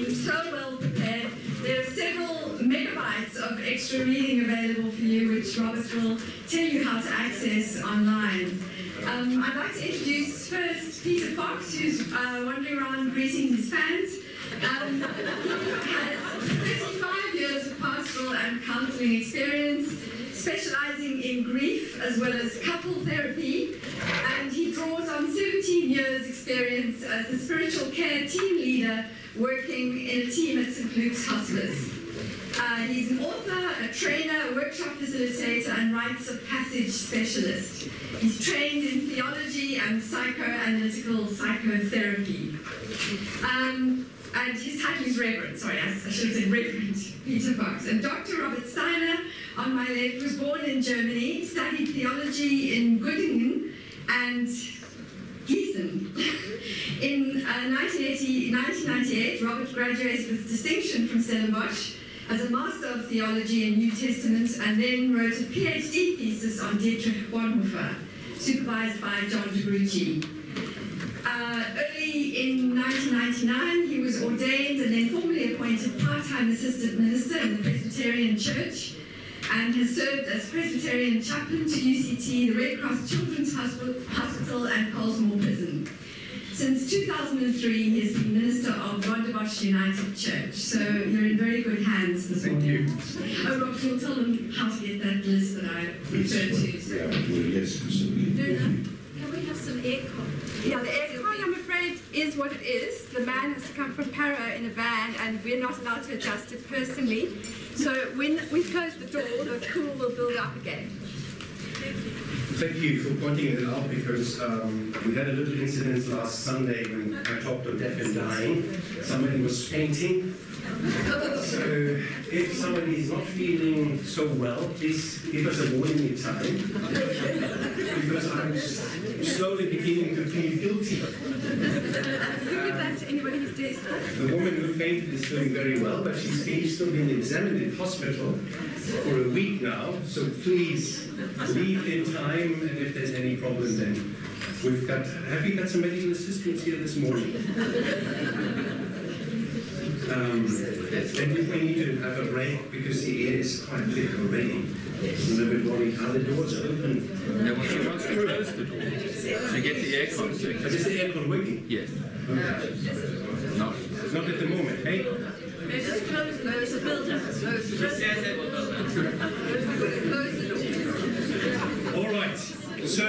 so well prepared. There are several megabytes of extra reading available for you, which Robert will tell you how to access online. I'd like to introduce first Peter Fox, who's wandering around greeting his fans. Has 35 years of pastoral and counselling experience, specialising in grief as well as couple therapy, and he draws on 17 years experience as the spiritual care team leader working in a team at St. Luke's Hospice. He's an author, a trainer, a workshop facilitator, and rites of passage specialist. He's trained in theology and psychoanalytical psychotherapy. And his title is Reverend, sorry, I should have said Reverend Peter Fox. And Dr. Robert Steiner, on my left, was born in Germany, studied theology in Göttingen and Gießen. In 1998, Robert graduated with distinction from Stellenbosch as a Master of Theology in New Testament, and then wrote a PhD thesis on Dietrich Bonhoeffer, supervised by John DeGrucci. Early in 1999, he was ordained and then formally appointed part-time assistant minister in the Presbyterian Church, and has served as Presbyterian chaplain to UCT, the Red Cross Children's Hospital, and Colesmore Prison. Since 2003, he has been minister of Rondebosch United Church, so you're in very good hands this morning. Oh, Rob, you'll tell them how to get that list that I referred to. So. Yes, absolutely. Can we have some aircon? Yeah, the aircon, I'm afraid, is what it is. The man has to come from Para in a van, and we're not allowed to adjust it personally. So when we close the door, the cool will build up again. Thank you for pointing it out, because we had a little incident last Sunday when I talked on deaf and dying. Somebody was fainting. So if somebody is not feeling so well, please give us a warning in time, because I'm slowly beginning to feel guilty. Give that to anybody who's desperate. The woman who fainted is doing very well, but she's still being examined in hospital for a week now, so please leave in time, and if there's any problem, then we've got... Have we got some medical assistance here this morning? Then we need to have a break, because the air is quite thick already. It's a little bit worried. Are the doors open? No, well, she wants to close the door to get the aircon. But is the aircon working? Yes. Okay. No. Not at the moment, hey? Just close the build-up. Close the door. All right. So,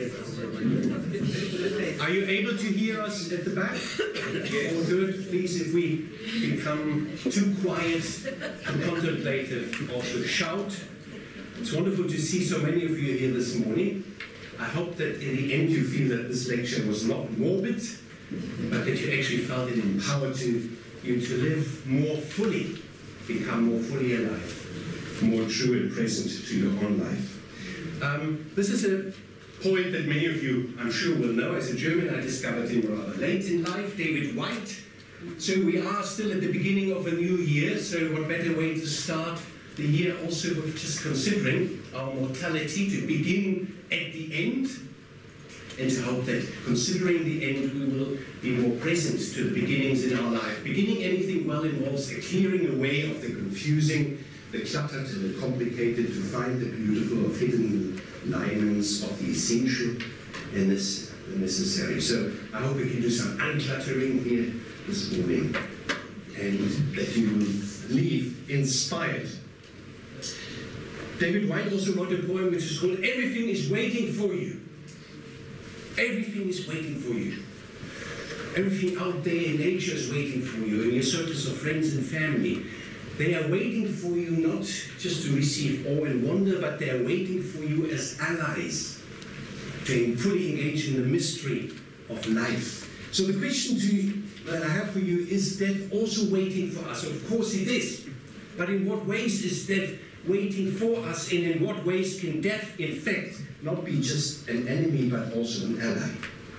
are you able to hear us at the back? All good. Please, if we become too quiet and contemplative, also shout. It's wonderful to see so many of you here this morning. I hope that in the end you feel that this lecture was not morbid, but that you actually felt it empowered you to live more fully, become more fully alive, more true and present to your own life. This is a poet that many of you, I'm sure, will know. As a German, I discovered him rather late in life, David Whyte. So we are still at the beginning of a new year, so what better way to start the year also with just considering our mortality, to begin at the end, and to hope that considering the end we will be more present to the beginnings in our life. Beginning anything well involves a clearing away of the confusing, the cluttered and the complicated, to find the beautiful of hidden lineaments of the essential and the necessary. So I hope we can do some uncluttering here this morning, and that you will leave inspired. David Whyte also wrote a poem which is called Everything is Waiting for You. Everything is waiting for you. Everything out there in nature is waiting for you, in your circles of friends and family. They are waiting for you not just to receive awe and wonder, but they are waiting for you as allies to fully engage in the mystery of life. So the question that I have for you, is death also waiting for us? Of course it is. But in what ways is death waiting for us, and in what ways can death, in fact, not be just an enemy, but also an ally?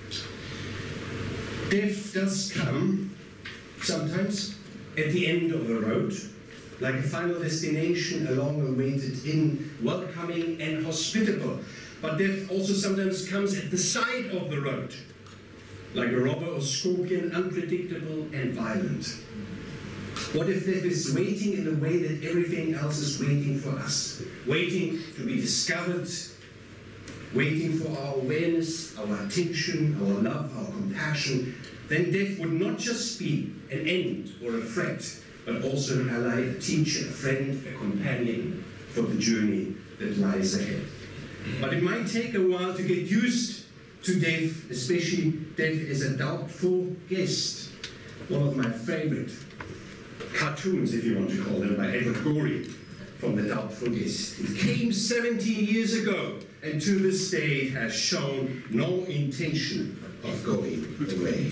Death does come sometimes at the end of the road, like a final destination, a long-awaited inn, welcoming and hospitable. But death also sometimes comes at the side of the road, like a robber or scorpion, unpredictable and violent. What if death is waiting in the way that everything else is waiting for us? Waiting to be discovered, waiting for our awareness, our attention, our love, our compassion. Then death would not just be an end or a threat, but also an ally, a teacher, a friend, a companion for the journey that lies ahead. But it might take a while to get used to death, especially death as a doubtful guest. One of my favorite cartoons, if you want to call them, by Edward Gorey, from The Doubtful Guest. It came 17 years ago, and to this day it has shown no intention of going away.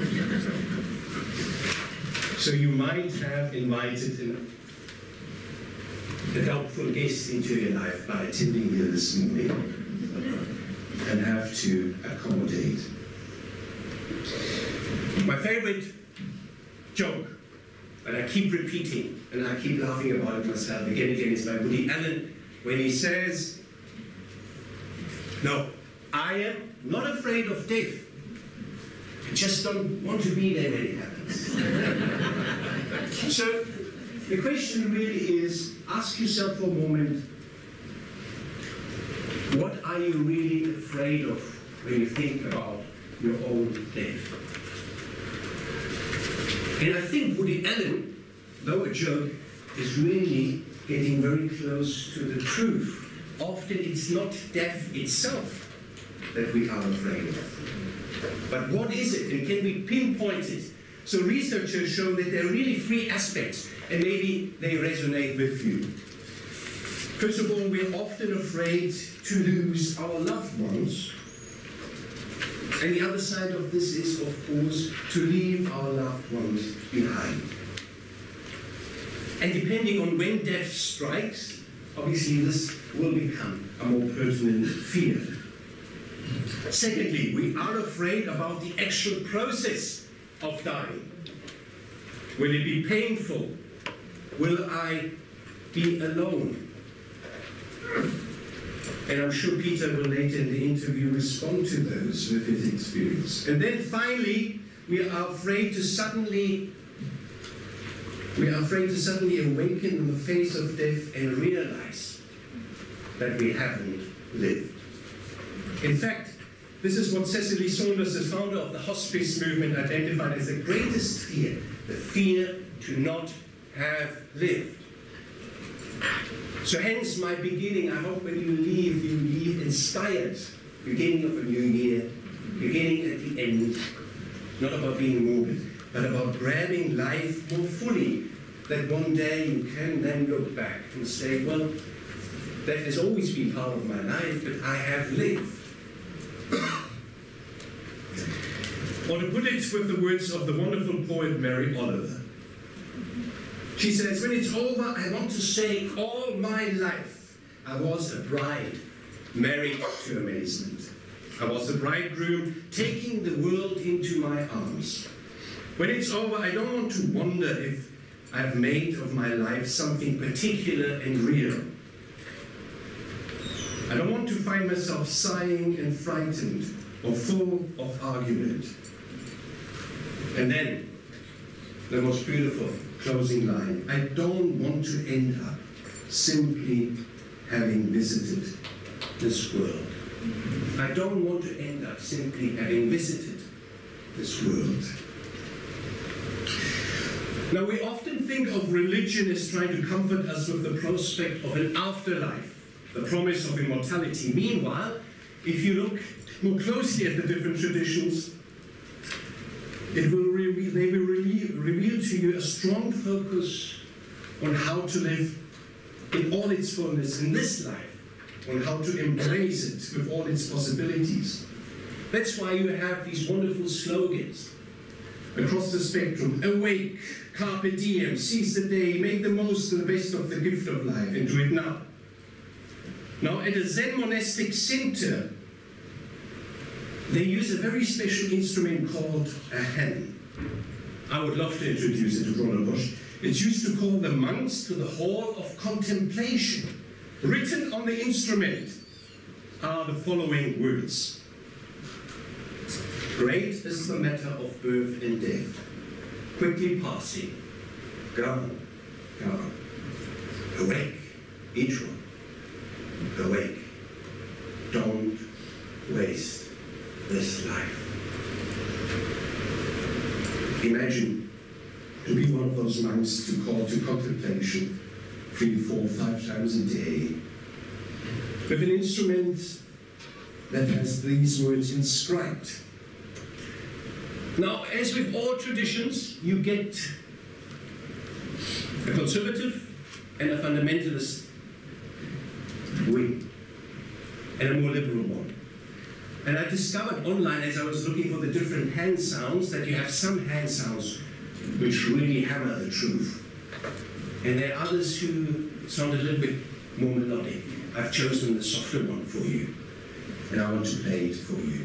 So you might have invited a doubtful guest into your life by attending here this morning and have to accommodate. My favorite joke, and I keep repeating, and I keep laughing about it myself again and again, is by Woody Allen, when he says, "No, I am not afraid of death. I just don't want to be there when it happens." So the question really is, ask yourself for a moment, what are you really afraid of when you think about your own death? And I think Woody Allen, though a joke, is really getting very close to the truth. Often it's not death itself that we are afraid of. But what is it, and can we pinpoint it? So researchers show that there are really three aspects, and maybe they resonate with you. First of all, we're often afraid to lose our loved ones. And the other side of this is, of course, to leave our loved ones behind. And depending on when death strikes, obviously this will become a more pertinent fear. Secondly, we are afraid about the actual process of dying. Will it be painful? Will I be alone? And I'm sure Peter will later in the interview respond to those with his experience. And then finally, we are afraid to suddenly awaken in the face of death and realize that we haven't lived. In fact, this is what Cecily Saunders, the founder of the hospice movement, identified as the greatest fear, the fear to not have lived. So hence my beginning, I hope when you leave inspired. Beginning of a new year, beginning at the end, not about being morbid, but about grabbing life more fully, that one day you can then look back and say, well, that has always been part of my life, but I have lived. Or to put it with the words of the wonderful poet Mary Oliver, she says, when it's over, I want to say all my life I was a bride, married to amazement. I was the bridegroom, taking the world into my arms. When it's over, I don't want to wonder if I've made of my life something particular and real. I don't want to find myself sighing and frightened or full of argument. And then, the most beautiful closing line, I don't want to end up simply having visited this world. I don't want to end up simply having visited this world. Now, we often think of religion as trying to comfort us with the prospect of an afterlife, the promise of immortality. Meanwhile, if you look more closely at the different traditions, they will reveal to you a strong focus on how to live in all its fullness in this life, on how to embrace it with all its possibilities. That's why you have these wonderful slogans across the spectrum. Awake, carpe diem, seize the day, make the most and the best of the gift of life, and do it now. Now, at a Zen monastic center, they use a very special instrument called a hen. I would love to introduce it to Ronald Bush. It's used to call the monks to the hall of contemplation. Written on the instrument are the following words. Great is the matter of birth and death, quickly passing. Go on, go on. Awake, each one. Awake. Don't waste this life. Imagine to be one of those monks to call to contemplation 3, 4, 5 times a day with an instrument that has these words inscribed. Now, as with all traditions, you get a conservative and a fundamentalist wing, and a more liberal one. And I discovered online, as I was looking for the different hand sounds, that you have some hand sounds which really hammer the truth. And there are others who sound a little bit more melodic. I've chosen the softer one for you, and I want to play it for you.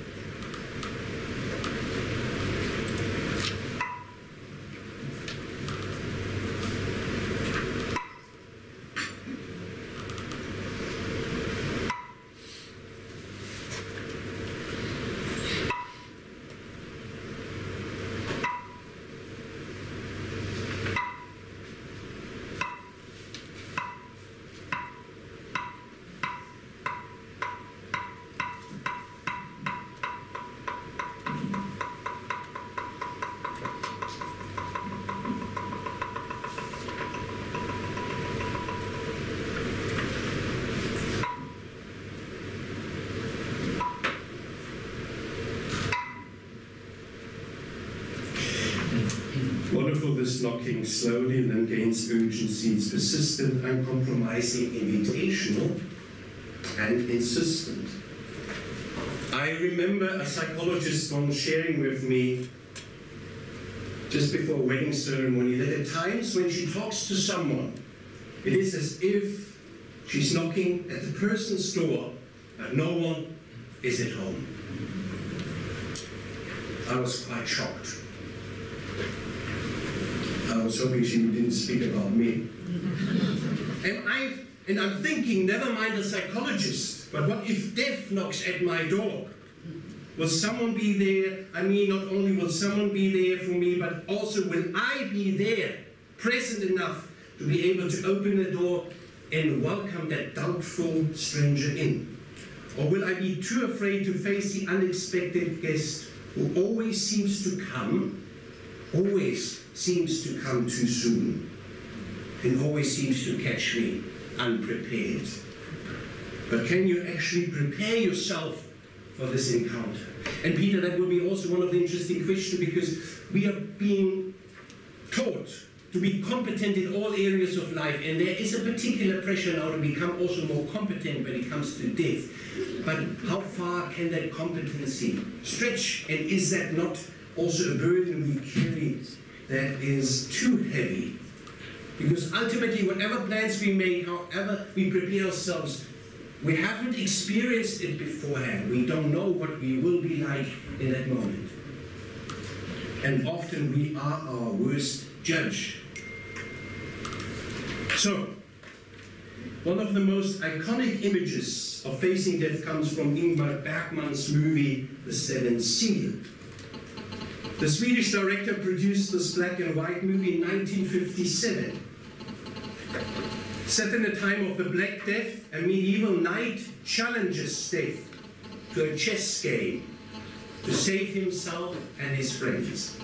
Wonderful, this knocking slowly and then gains urgency. It's persistent, uncompromising, invitational, and insistent. I remember a psychologist once sharing with me, just before a wedding ceremony, that at times when she talks to someone, it is as if she's knocking at the person's door, but no one is at home. I was quite shocked. I was hoping she didn't speak about me. And I'm thinking, never mind a psychologist, but what if death knocks at my door? Will someone be there? I mean, not only will someone be there for me, but also will I be there, present enough to be able to open the door and welcome that doubtful stranger in? Or will I be too afraid to face the unexpected guest who always seems to come too soon, and always seems to catch me unprepared? But can you actually prepare yourself for this encounter? And Peter, that will be also one of the interesting questions, because we are being taught to be competent in all areas of life, and there is a particular pressure now to become also more competent when it comes to death. But how far can that competency stretch, and is that not also a burden we carry that is too heavy? Because ultimately, whatever plans we make, however we prepare ourselves, we haven't experienced it beforehand. We don't know what we will be like in that moment. And often we are our worst judge. So, one of the most iconic images of facing death comes from Ingmar Bergman's movie, The Seventh Seal. The Swedish director produced this black and white movie in 1957. Set in the time of the Black Death, a medieval knight challenges death to a chess game to save himself and his friends.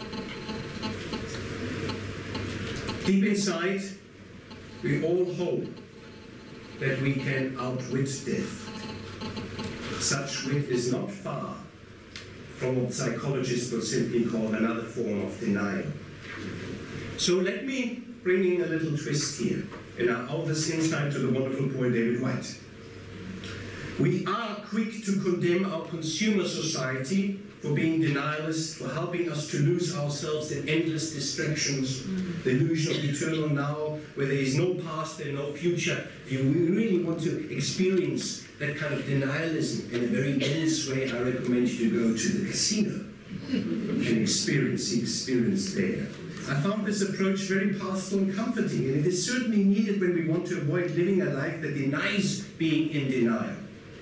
Deep inside, we all hope that we can outwit death. Such wit is not far from what psychologists will simply call another form of denial. So let me bring in a little twist here, and I'll owe this insight to the wonderful poet David Whyte. We are quick to condemn our consumer society for being denialist, for helping us to lose ourselves in endless distractions, the illusion of eternal now, where there is no past and no future. If you really want to experience that kind of denialism in a very dense way, I recommend you to go to the casino and experience the experience there. I found this approach very powerful and comforting, and it is certainly needed when we want to avoid living a life that denies being in denial.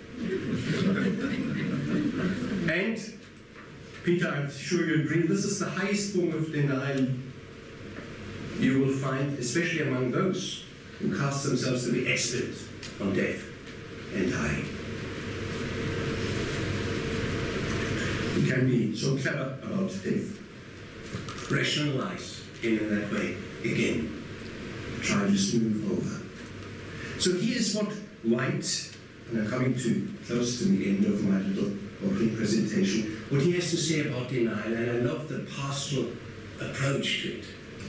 And, Peter, I'm sure you agree, this is the highest form of denial you will find, especially among those who cast themselves to be expert on death and dying. We can be so clever about death, rationalize in that way again, try to smooth over. So here's what White, and I'm coming close to the end of my little opening presentation, what he has to say about denial, and I love the pastoral approach to it.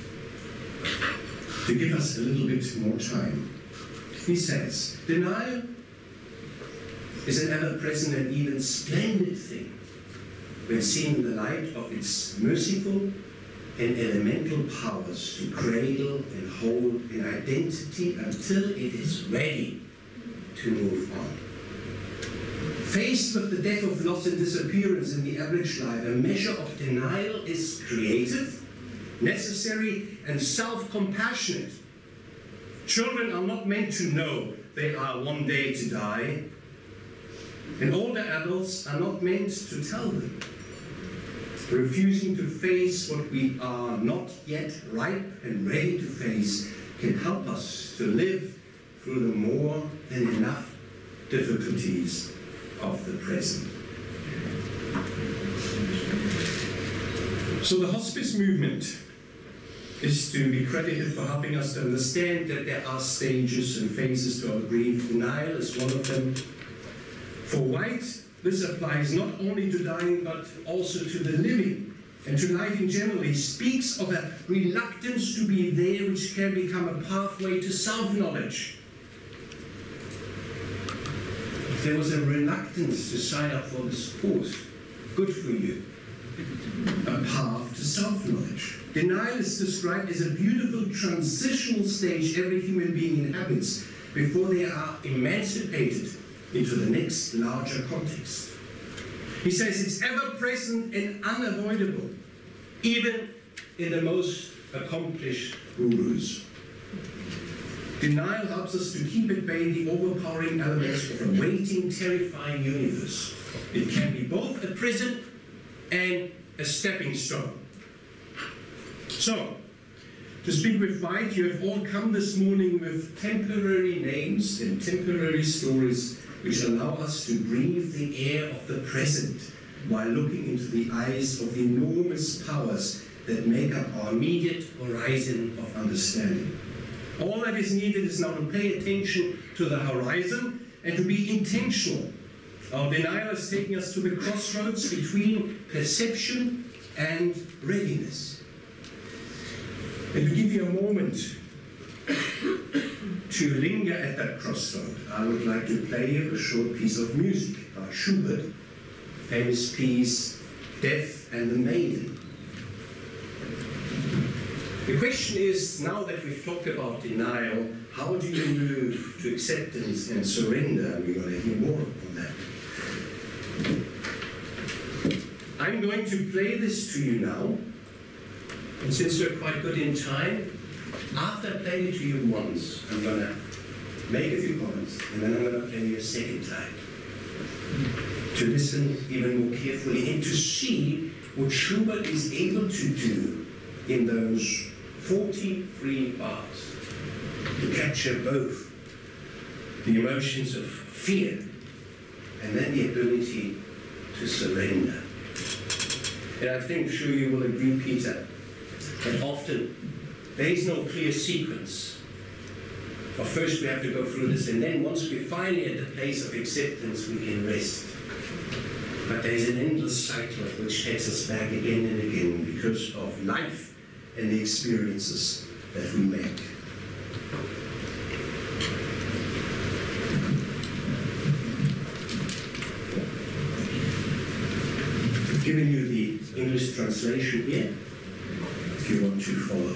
To give us a little bit more time, he says, denial is an ever-present and even splendid thing when seen in the light of its merciful and elemental powers to cradle and hold an identity until it is ready to move on. Faced with the death of loss and disappearance in the average life, a measure of denial is creative, necessary, and self-compassionate. Children are not meant to know they are one day to die, and older adults are not meant to tell them. Refusing to face what we are not yet ripe and ready to face can help us to live through the more than enough difficulties of the present. So the hospice movement is to be credited for helping us to understand that there are stages and phases to our grief. Denial is one of them. For White, this applies not only to dying, but also to the living and to life in general. He speaks of a reluctance to be there, which can become a pathway to self-knowledge. If there was a reluctance to sign up for this course, good for you. A path to self-knowledge. Denial is described as a beautiful transitional stage every human being inhabits before they are emancipated into the next larger context. He says it's ever-present and unavoidable, even in the most accomplished gurus. Denial helps us to keep at bay the overpowering elements of a waiting, terrifying universe. It can be both a prison and a stepping stone. So, to speak with White, you have all come this morning with temporary names and temporary stories which allow us to breathe the air of the present while looking into the eyes of the enormous powers that make up our immediate horizon of understanding. All that is needed is now to pay attention to the horizon and to be intentional. Our denial is taking us to the crossroads between perception and readiness. And to give you a moment to linger at that crossroad, I would like to play you a short piece of music by Schubert, famous piece, Death and the Maiden. The question is, now that we've talked about denial, how do you move to acceptance and surrender? And we're going to hear more on that. I'm going to play this to you now, and since we're quite good in time, after I play it to you once, I'm going to make a few comments, and then I'm going to play you a second time, to listen even more carefully and to see what Schubert is able to do in those 43 bars, to capture both the emotions of fear and then the ability to surrender. And I think, sure you will agree, Peter, that often there is no clear sequence. But first we have to go through this, and then once we're finally at the place of acceptance, we can rest. But there is an endless cycle which takes us back again and again because of life and the experiences that we make. I've given you the English translation here, if you want to follow.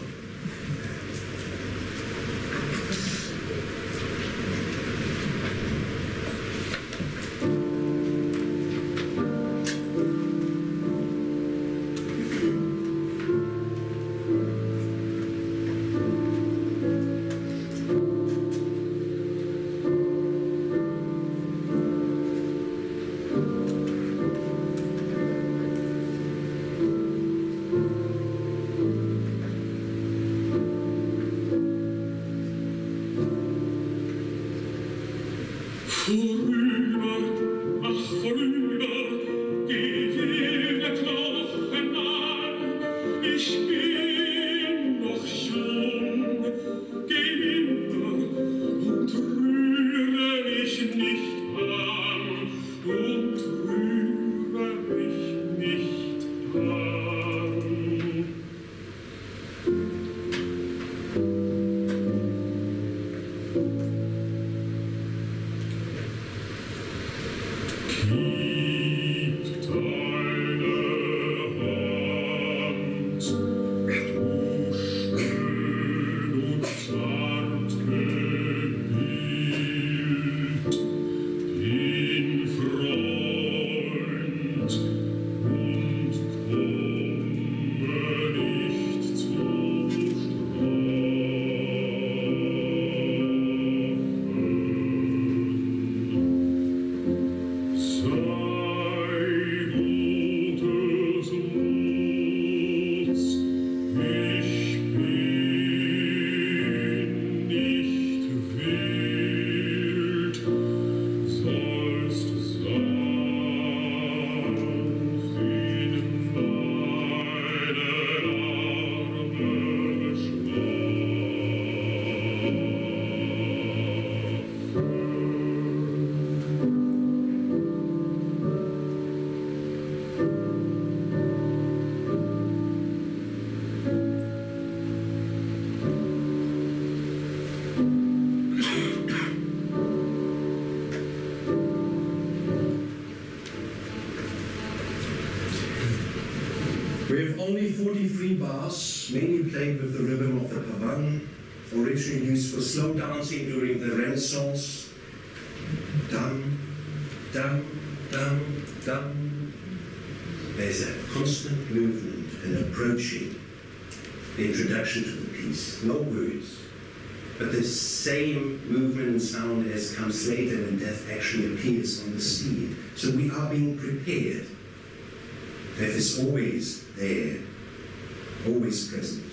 We have only 43 bars, mainly played with the rhythm of the pavane, originally used for slow dancing during the Renaissance. Dum, dum, dum, dum. There's a constant movement and approaching the introduction to the piece. No words, but the same movement and sound as comes later when death actually appears on the scene. So we are being prepared. Death is always there, always present.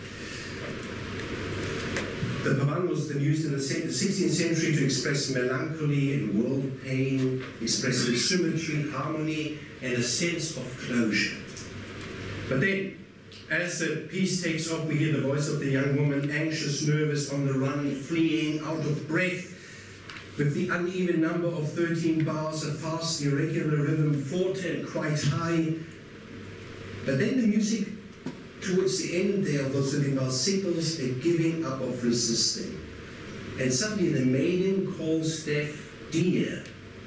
The pavane was then used in the 16th century to express melancholy and world pain, expressing symmetry, harmony, and a sense of closure. But then, as the piece takes off, we hear the voice of the young woman, anxious, nervous, on the run, fleeing, out of breath, with the uneven number of 13 bars, a fast, irregular rhythm, forte and quite high. But then the music, towards the end there, of those little signals a giving up of resisting. And suddenly the maiden calls death dear.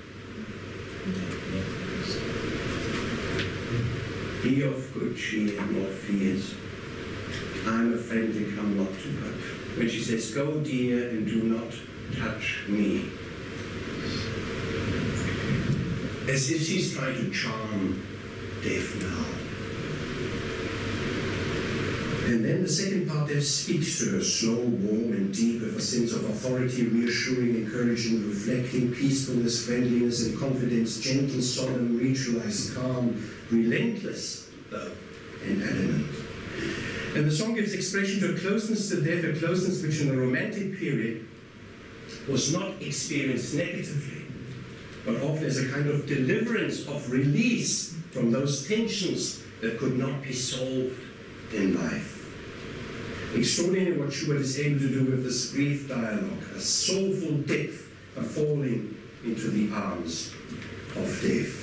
Be of good cheer, nor fears. I'm a friendly, come not to touch. When she says, go dear, and do not touch me. As if she's trying to charm death now. And then the second part, death speaks to her, slow, warm, and deep, with a sense of authority, reassuring, encouraging, reflecting, peacefulness, friendliness, and confidence, gentle, solemn, ritualized, calm, relentless, though, and adamant. And the song gives expression to a closeness to death, a closeness which in the Romantic period was not experienced negatively, but often as a kind of deliverance, of release from those tensions that could not be solved in life. Extraordinary what Schubert is able to do with this brief dialogue, a soulful depth, a falling into the arms of death.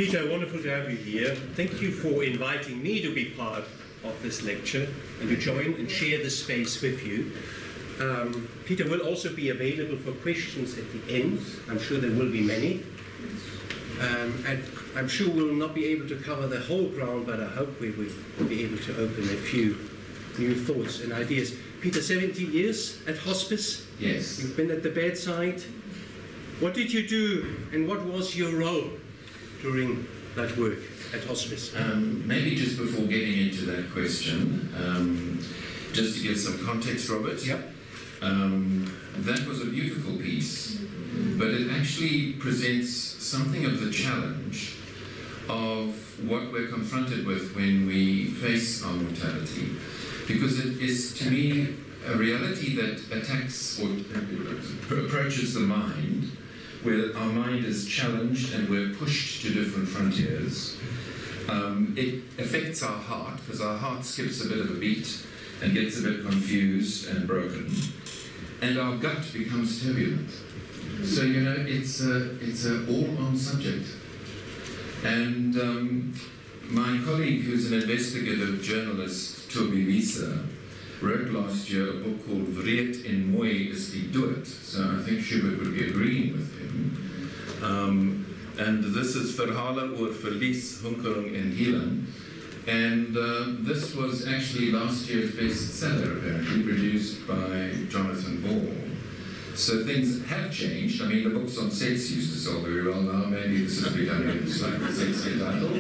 Peter, wonderful to have you here. Thank you for inviting me to be part of this lecture and to join and share this space with you. Peter will also be available for questions at the end. I'm sure there will be many. And I'm sure we'll not be able to cover the whole ground, but I hope we will be able to open a few new thoughts and ideas. Peter, 17 years at hospice? Yes. You've been at the bedside. What did you do and what was your role during that work at hospice? Maybe just before getting into that question, just to give some context, Robert. Yep. That was a beautiful piece, but it actually presents something of the challenge of what we're confronted with when we face our mortality, because it is, to me, a reality that attacks or approaches the mind, where our mind is challenged and we're pushed to different frontiers. It affects our heart, because our heart skips a bit of a beat and gets a bit confused and broken, and our gut becomes turbulent. So, you know, it's a all-on subject. And my colleague, who's an investigative journalist, Toby Wieser, wrote last year a book called Vreed en Mooi is die Dood. So I think Schubert would be agreeing with him. And this is Verhalen oor Verlies, Hunkering en Healing. And this was actually last year's bestseller, apparently, produced by Jonathan Ball. So things have changed. I mean, the books on sex used to sell very well now. Maybe this has become a slightly sexier title.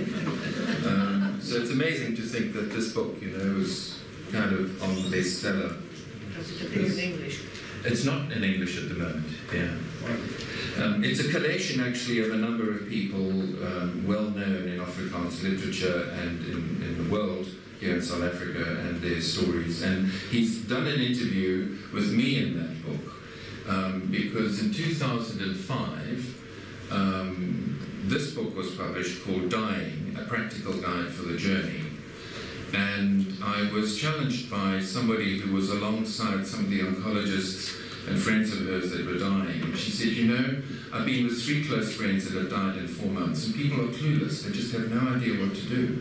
So it's amazing to think that this book, you know, was kind of on the bestseller. Does it appear in English? It's not in English at the moment, yeah. It's a collation, actually, of a number of people well known in Afrikaans literature and in the world here in South Africa, and their stories. And he's done an interview with me in that book. Because in 2005, this book was published called Dying, A Practical Guide for the Journey. And I was challenged by somebody who was alongside some of the oncologists and friends of hers that were dying. And she said, you know, I've been with 3 close friends that have died in 4 months, and people are clueless. They just have no idea what to do.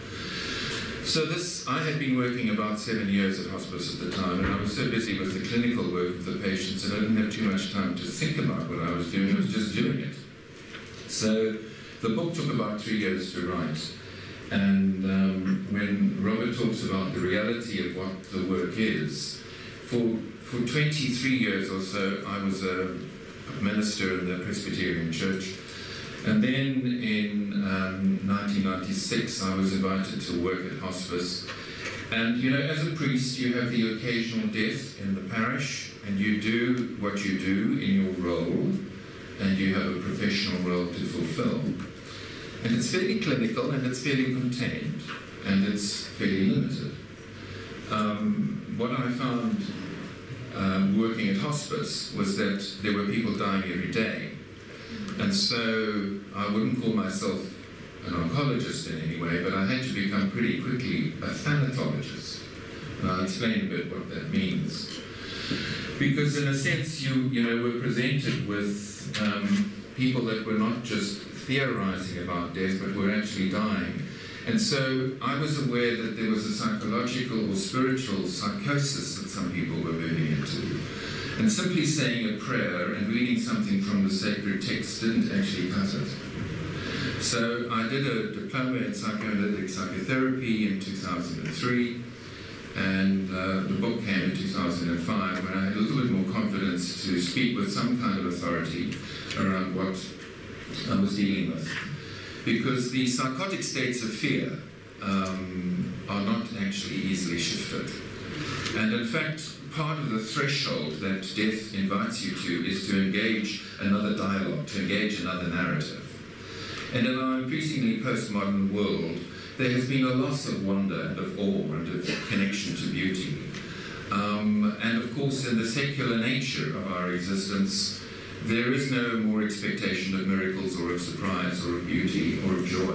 So I had been working about 7 years at hospice at the time, and I was so busy with the clinical work of the patients that I didn't have too much time to think about what I was doing. I was just doing it. So the book took about 3 years to write. And when Robert talks about the reality of what the work is, for 23 years or so, I was a minister in the Presbyterian Church. And then in 1996, I was invited to work at hospice. And, you know, as a priest, you have the occasional death in the parish, and you do what you do in your role, and you have a professional role to fulfill. And it's fairly clinical, and it's fairly contained, and it's fairly limited. What I found working at hospice was that there were people dying every day. And so I wouldn't call myself an oncologist in any way, but I had to become pretty quickly a thanatologist. And I'll explain a bit what that means. Because in a sense, you know, we're presented with people that were not just theorizing about death, but were actually dying. And so I was aware that there was a psychological or spiritual psychosis that some people were moving into. And simply saying a prayer and reading something from the sacred text didn't actually cut it. So I did a diploma in psychoanalytic psychotherapy in 2003, and the book came in 2005 when I had a little bit more confidence to speak with some kind of authority around what I was dealing with. Because the psychotic states of fear are not actually easily shifted. And in fact, part of the threshold that death invites you to is to engage another dialogue, to engage another narrative. And in our increasingly postmodern world, there has been a loss of wonder and of awe and of connection to beauty. And of course, in the secular nature of our existence, there is no more expectation of miracles or of surprise or of beauty or of joy.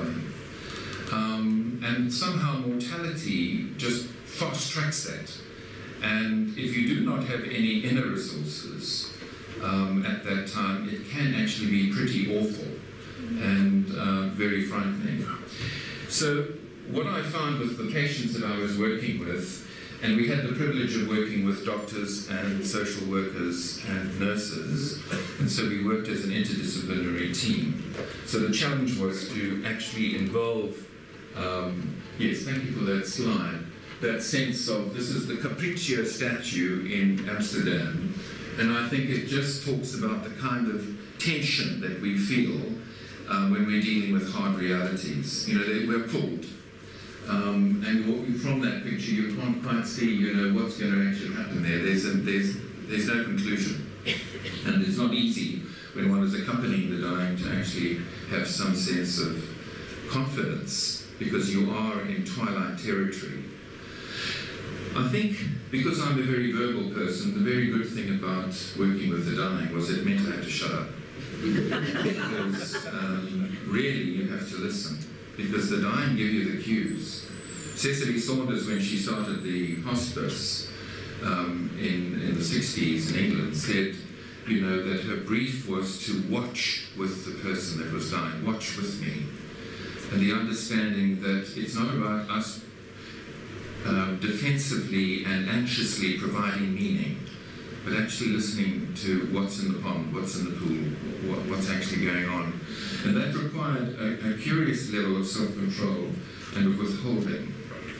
And somehow mortality just fast-tracks that. And if you do not have any inner resources at that time, it can actually be pretty awful and very frightening. So what I found with the patients that I was working with, and we had the privilege of working with doctors and social workers and nurses, and so we worked as an interdisciplinary team. So the challenge was to actually involve, yes, thank you for that slide, that sense of, this is the Capriccio statue in Amsterdam, and I think it just talks about the kind of tension that we feel when we're dealing with hard realities. You know, we're pulled. And from that picture, you can't quite see, you know, what's going to actually happen there. There's no conclusion, and it's not easy when one is accompanying the dying to actually have some sense of confidence, because you are in twilight territory. I think because I'm a very verbal person, the very good thing about working with the dying was it meant I had to shut up, because really you have to listen. Because the dying give you the cues. Cecily Saunders, when she started the hospice in the 60s in England, said, you know, that her brief was to watch with the person that was dying, watch with me. And the understanding that it's not about us defensively and anxiously providing meaning, but actually listening to what's in the pond, what's in the pool, what's actually going on. And that required a curious level of self-control and of withholding.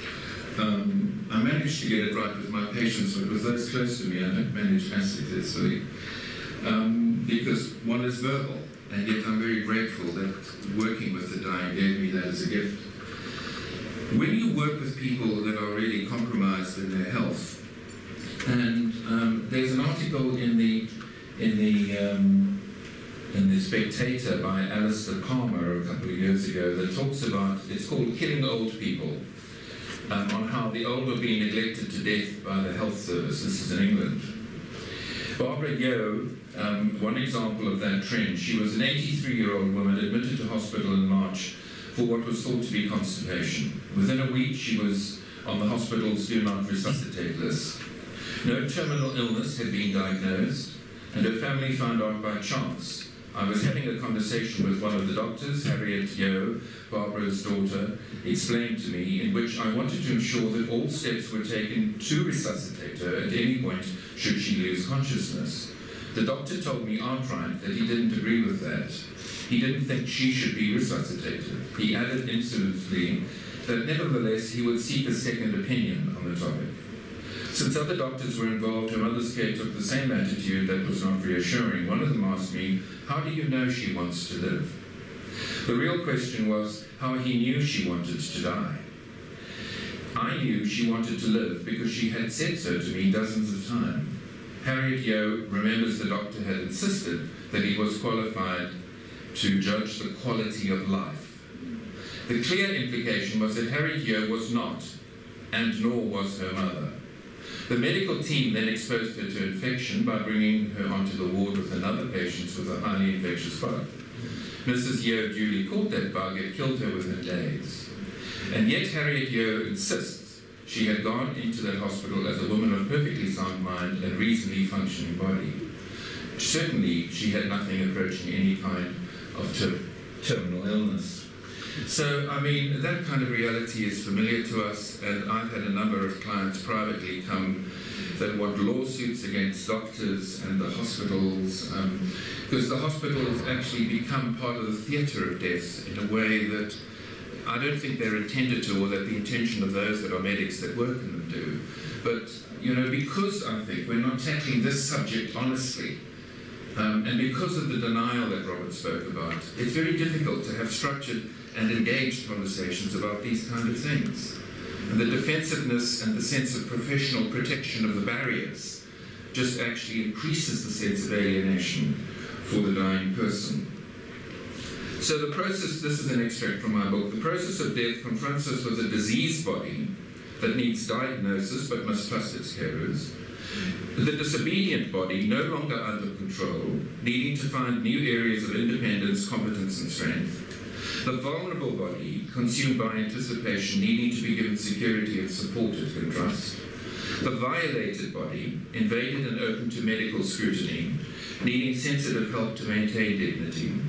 I managed to get it right with my patients, but with those close to me, I don't manage massively, because one is verbal, and yet I'm very grateful that working with the dying gave me that as a gift. When you work with people that are really compromised in their health, and there's an article in the Spectator by Alistair Palmer a couple of years ago that talks about, it's called Killing Old People, on how the old were being neglected to death by the health service. This is in England. Barbara Yeo, one example of that trend, she was an 83-year-old woman admitted to hospital in March for what was thought to be constipation. Within a week, she was on the hospital's Do Not Resuscitate list. No terminal illness had been diagnosed, and her family found out by chance. I was having a conversation with one of the doctors, Harriet Yeo, Barbara's daughter, explained to me, in which I wanted to ensure that all steps were taken to resuscitate her at any point should she lose consciousness. The doctor told me outright that he didn't agree with that. He didn't think she should be resuscitated. He added insolently that nevertheless he would seek a second opinion on the topic. Since other doctors were involved, her mother's care took the same attitude that was not reassuring. One of them asked me, how do you know she wants to live? The real question was how he knew she wanted to die. I knew she wanted to live because she had said so to me dozens of times. Harriet Yeo remembers the doctor had insisted that he was qualified to judge the quality of life. The clear implication was that Harriet Yeo was not, and nor was her mother. The medical team then exposed her to infection by bringing her onto the ward with another patient with a highly infectious bug. Mrs. Yeo duly caught that bug and killed her within days. And yet Harriet Yeo insists she had gone into that hospital as a woman of perfectly sound mind and reasonably functioning body. Certainly she had nothing approaching any kind of terminal illness. So, I mean, that kind of reality is familiar to us, and I've had a number of clients privately come that want lawsuits against doctors and the hospitals, because the hospitals actually become part of the theatre of death in a way that I don't think they're intended to, or that the intention of those that are medics that work in them do. But, you know, because I think we're not tackling this subject honestly, and because of the denial that Robert spoke about, it's very difficult to have structured and engaged conversations about these kind of things. And the defensiveness and the sense of professional protection of the barriers just actually increases the sense of alienation for the dying person. So the process, this is an extract from my book, the process of death confronts us with a diseased body that needs diagnosis but must trust its carers, the disobedient body no longer under control, needing to find new areas of independence, competence and strength, the vulnerable body consumed by anticipation, needing to be given security and support it can trust, the violated body, invaded and open to medical scrutiny, needing sensitive help to maintain dignity,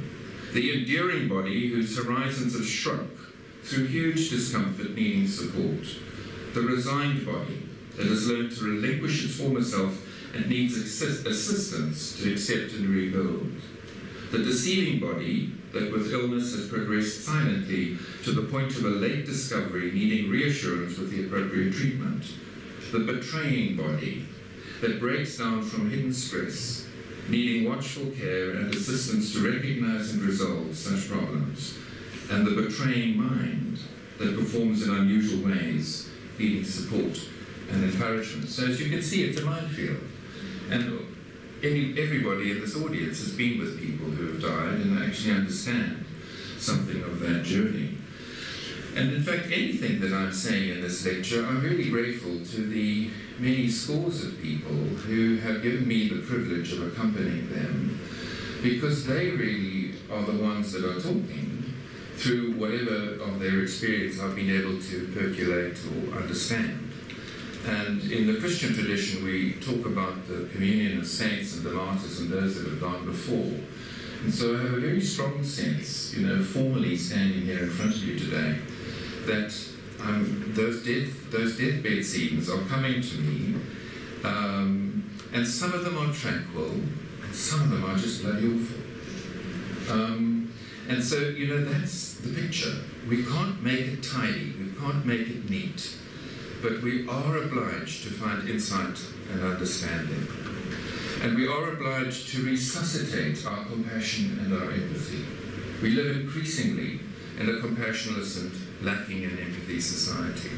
The enduring body whose horizons have shrunk through huge discomfort needing support. The resigned body that has learned to relinquish its former self and needs assistance to accept and rebuild. The deceiving body that with illness has progressed silently to the point of a late discovery needing reassurance with the appropriate treatment. The betraying body that breaks down from hidden stress, needing watchful care and assistance to recognize and resolve such problems. And the betraying mind that performs in unusual ways, needing support and encouragement. So as you can see, it's a minefield. And everybody in this audience has been with people who have died and actually understand something of that journey. And in fact, anything that I'm saying in this lecture, I'm really grateful to the many scores of people who have given me the privilege of accompanying them, because they really are the ones that are talking through whatever of their experience I've been able to percolate or understand. And in the Christian tradition, we talk about the communion of saints and the martyrs and those that have gone before. And so I have a very strong sense, formally standing here in front of you today, that those deathbed scenes are coming to me, and some of them are tranquil, and some of them are just bloody awful. And so, that's the picture. We can't make it tidy, we can't make it neat, but we are obliged to find insight and understanding. And we are obliged to resuscitate our compassion and our empathy. We live increasingly in a compassionless and lacking in empathy society.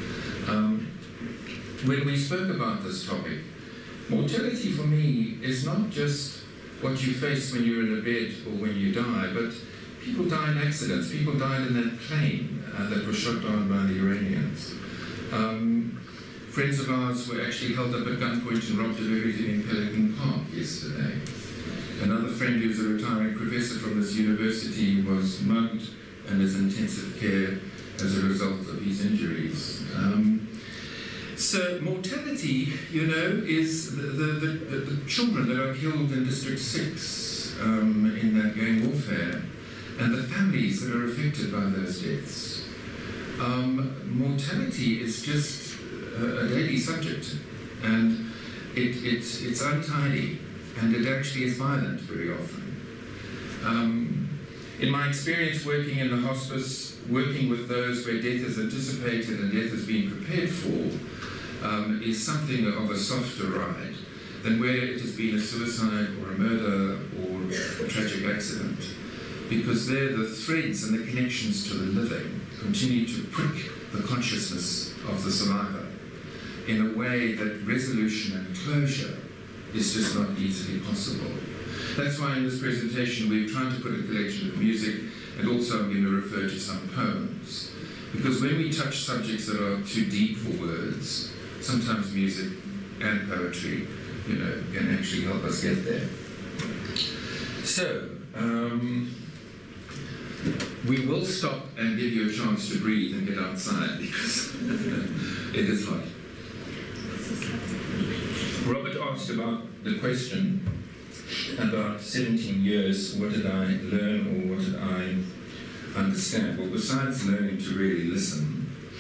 When we spoke about this topic, mortality for me is not just what you face when you're in a bed or when you die, but people die in accidents. People died in that plane that was shot down by the Iranians. Friends of ours were actually held up at gunpoint and robbed of everything in Pelican Park yesterday. Another friend who's a retiring professor from this university was mugged and is in intensive care as a result of his injuries. So mortality, is the children that are killed in District 6 in that gang warfare, and the families that are affected by those deaths. Mortality is just a daily subject, and it's untidy, and it actually is violent very often. In my experience working in the hospice, working with those where death is anticipated and death has been prepared for, is something of a softer ride than where it has been a suicide or a murder or a tragic accident, because there the threads and the connections to the living continue to prick the consciousness of the survivor in a way that resolution and closure is just not easily possible. That's why in this presentation we've tried to put a collection of music, and also I'm going to refer to some poems, because when we touch subjects that are too deep for words, sometimes music and poetry, can actually help us get there. So, we will stop and give you a chance to breathe and get outside, because it is hot. Robert asked about the question about 17 years, what did I learn or what did I understand? Well, besides learning to really listen,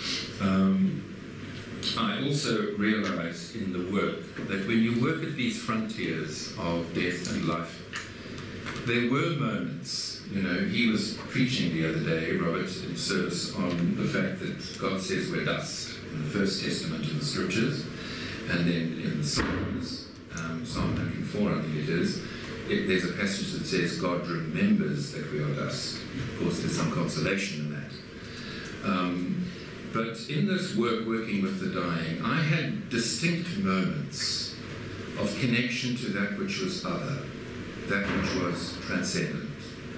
I also realized in the work that when you work at these frontiers of death and life, there were moments, he was preaching the other day, Robert, in service on the fact that God says we're dust in the First Testament in the Scriptures, and then in the Psalms, Psalm 104 I think it is, there's a passage that says God remembers that we are dust. Of course there's some consolation in that. But in this work, working with the dying, I had distinct moments of connection to that which was other, that which was transcendent,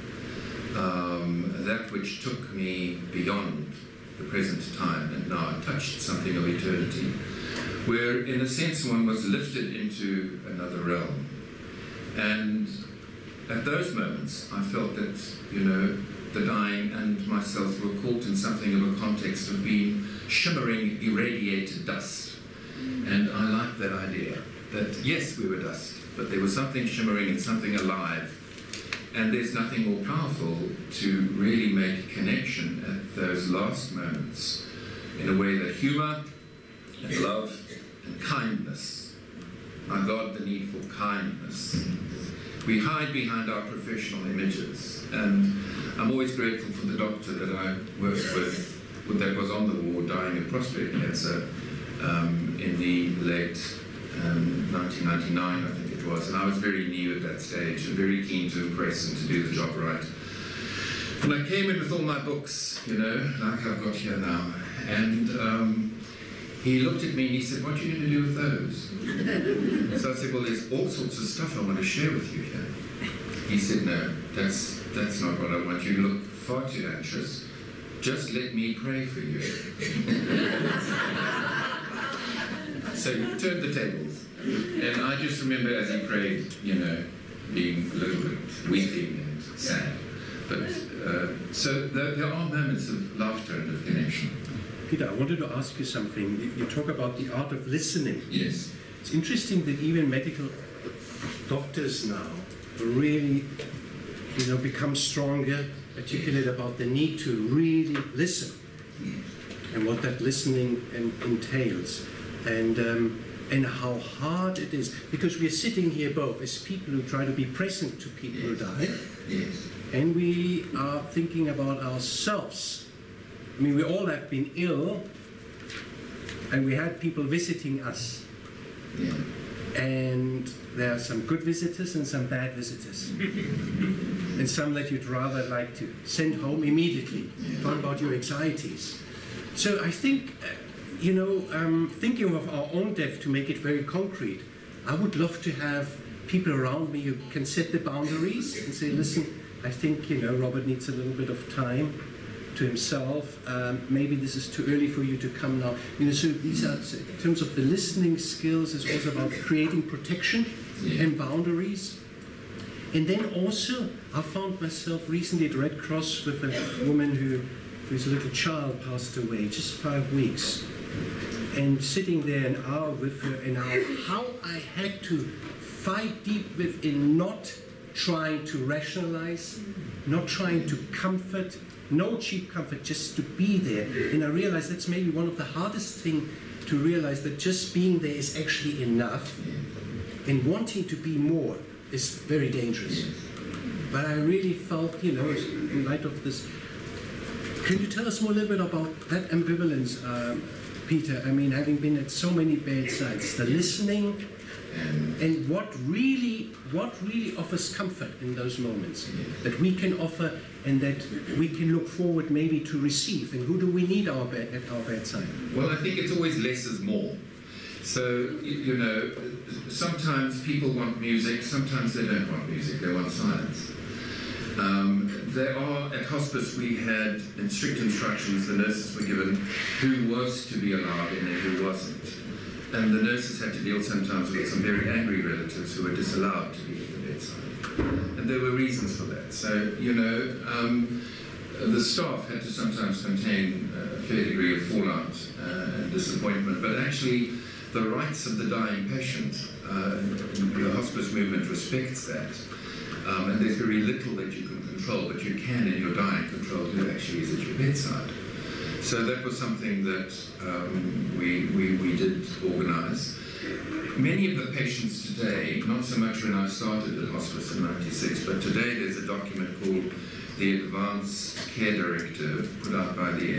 that which took me beyond the present time and now touched something of eternity, where in a sense one was lifted into another realm. And at those moments I felt that, the dying and myself were caught in something of a context of being shimmering, irradiated dust. And I liked that idea, that yes, we were dust, but there was something shimmering and something alive And there's nothing more powerful to really make a connection at those last moments in a way that humour and love and kindness, my God, the need for kindness. We hide behind our professional images, and I'm always grateful for the doctor that I worked with that was on the ward dying of prostate cancer in the late 1999, I think it was, and I was very new at that stage and very keen to impress and to do the job right. And I came in with all my books, you know, like I've got here now, and he looked at me and he said, "What are you going to do with those?" So I said, "Well, there's all sorts of stuff I want to share with you here." He said, "No, that's not what I want. You look far too anxious. Just let me pray for you." So he turned the tables. And I just remember as he prayed, you know, being a little bit weeping and sad. But so there are moments of laughter and of connection. Peter, I wanted to ask you something. You talk about the art of listening. Yes. It's interesting that even medical doctors now really, you know, become stronger, articulate about the need to really listen and what that listening entails, and how hard it is, because we're sitting here both as people who try to be present to people who die, and we are thinking about ourselves. I mean, we all have been ill, and we had people visiting us. And there are some good visitors and some bad visitors. And some that you'd rather like to send home immediately. Talk about your anxieties. So I think, you know, thinking of our own death to make it very concrete, I would love to have people around me who can set the boundaries and say, listen, I think, you know, Robert needs a little bit of time to himself. Maybe this is too early for you to come now. You know, so these are, in terms of the listening skills, it's also about creating protection and boundaries. And then also, I found myself recently at Red Cross with a woman whose little child passed away, just 5 weeks. And sitting there an hour with her, and how I had to fight deep within not trying to rationalize, not trying to comfort, no cheap comfort, just to be there. And I realized that's maybe one of the hardest things to realize, that just being there is actually enough, and wanting to be more is very dangerous. But I really felt, you know, in light of this, can you tell us more a little bit about that ambivalence, Peter? I mean, having been at so many bedsides, the listening, and what really offers comfort in those moments that we can offer, and that we can look forward maybe to receive, and who do we need at our bedside? Well, I think it's always less is more. So, you know, sometimes people want music, sometimes they don't want music, they want silence. At hospice we had strict instructions, the nurses were given who was to be allowed in and who wasn't. And the nurses had to deal sometimes with some very angry relatives who were disallowed to be at the bedside. And there were reasons for that. So, you know, the staff had to sometimes contain a fair degree of fallout and disappointment, but actually the rights of the dying patient, the hospice movement respects that. And there's very little that you can control, but you can in your dying control who actually is at your bedside. So that was something that we did organise. Many of the patients today, not so much when I started at hospice in '96, but today there's a document called the Advanced Care Directive, put out by the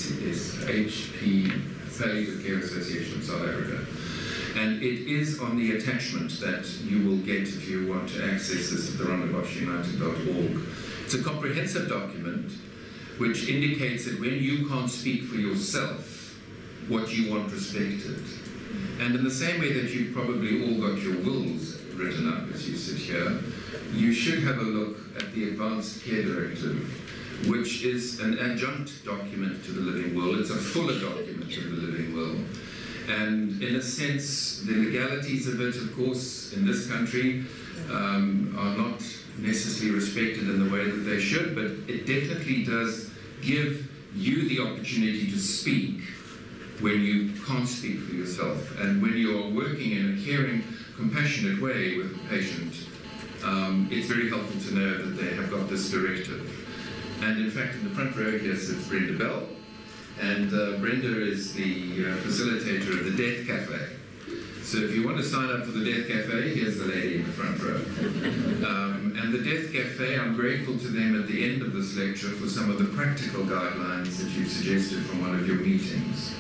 HP Palliative Care Association of South Africa. And it is on the attachment that you will get if you want to access this at the rondeboschunited.org. It's a comprehensive document which indicates that when you can't speak for yourself, what you want respected. And in the same way that you've probably all got your wills written up as you sit here, you should have a look at the Advanced Care Directive, which is an adjunct document to the living will. It's a fuller document of the living will. And in a sense, the legalities of it, of course, in this country are not necessarily respected in the way that they should, but it definitely does give you the opportunity to speak when you can't speak for yourself. And when you're working in a caring, compassionate way with a patient, it's very helpful to know that they have got this directive. And in fact, in the front row here sits Brenda Bell, and Brenda is the facilitator of the Death Cafe. So if you want to sign up for the Death Cafe, here's the lady in the front row. And the Death Cafe, I'm grateful to them at the end of this lecture for some of the practical guidelines that you've suggested from one of your meetings.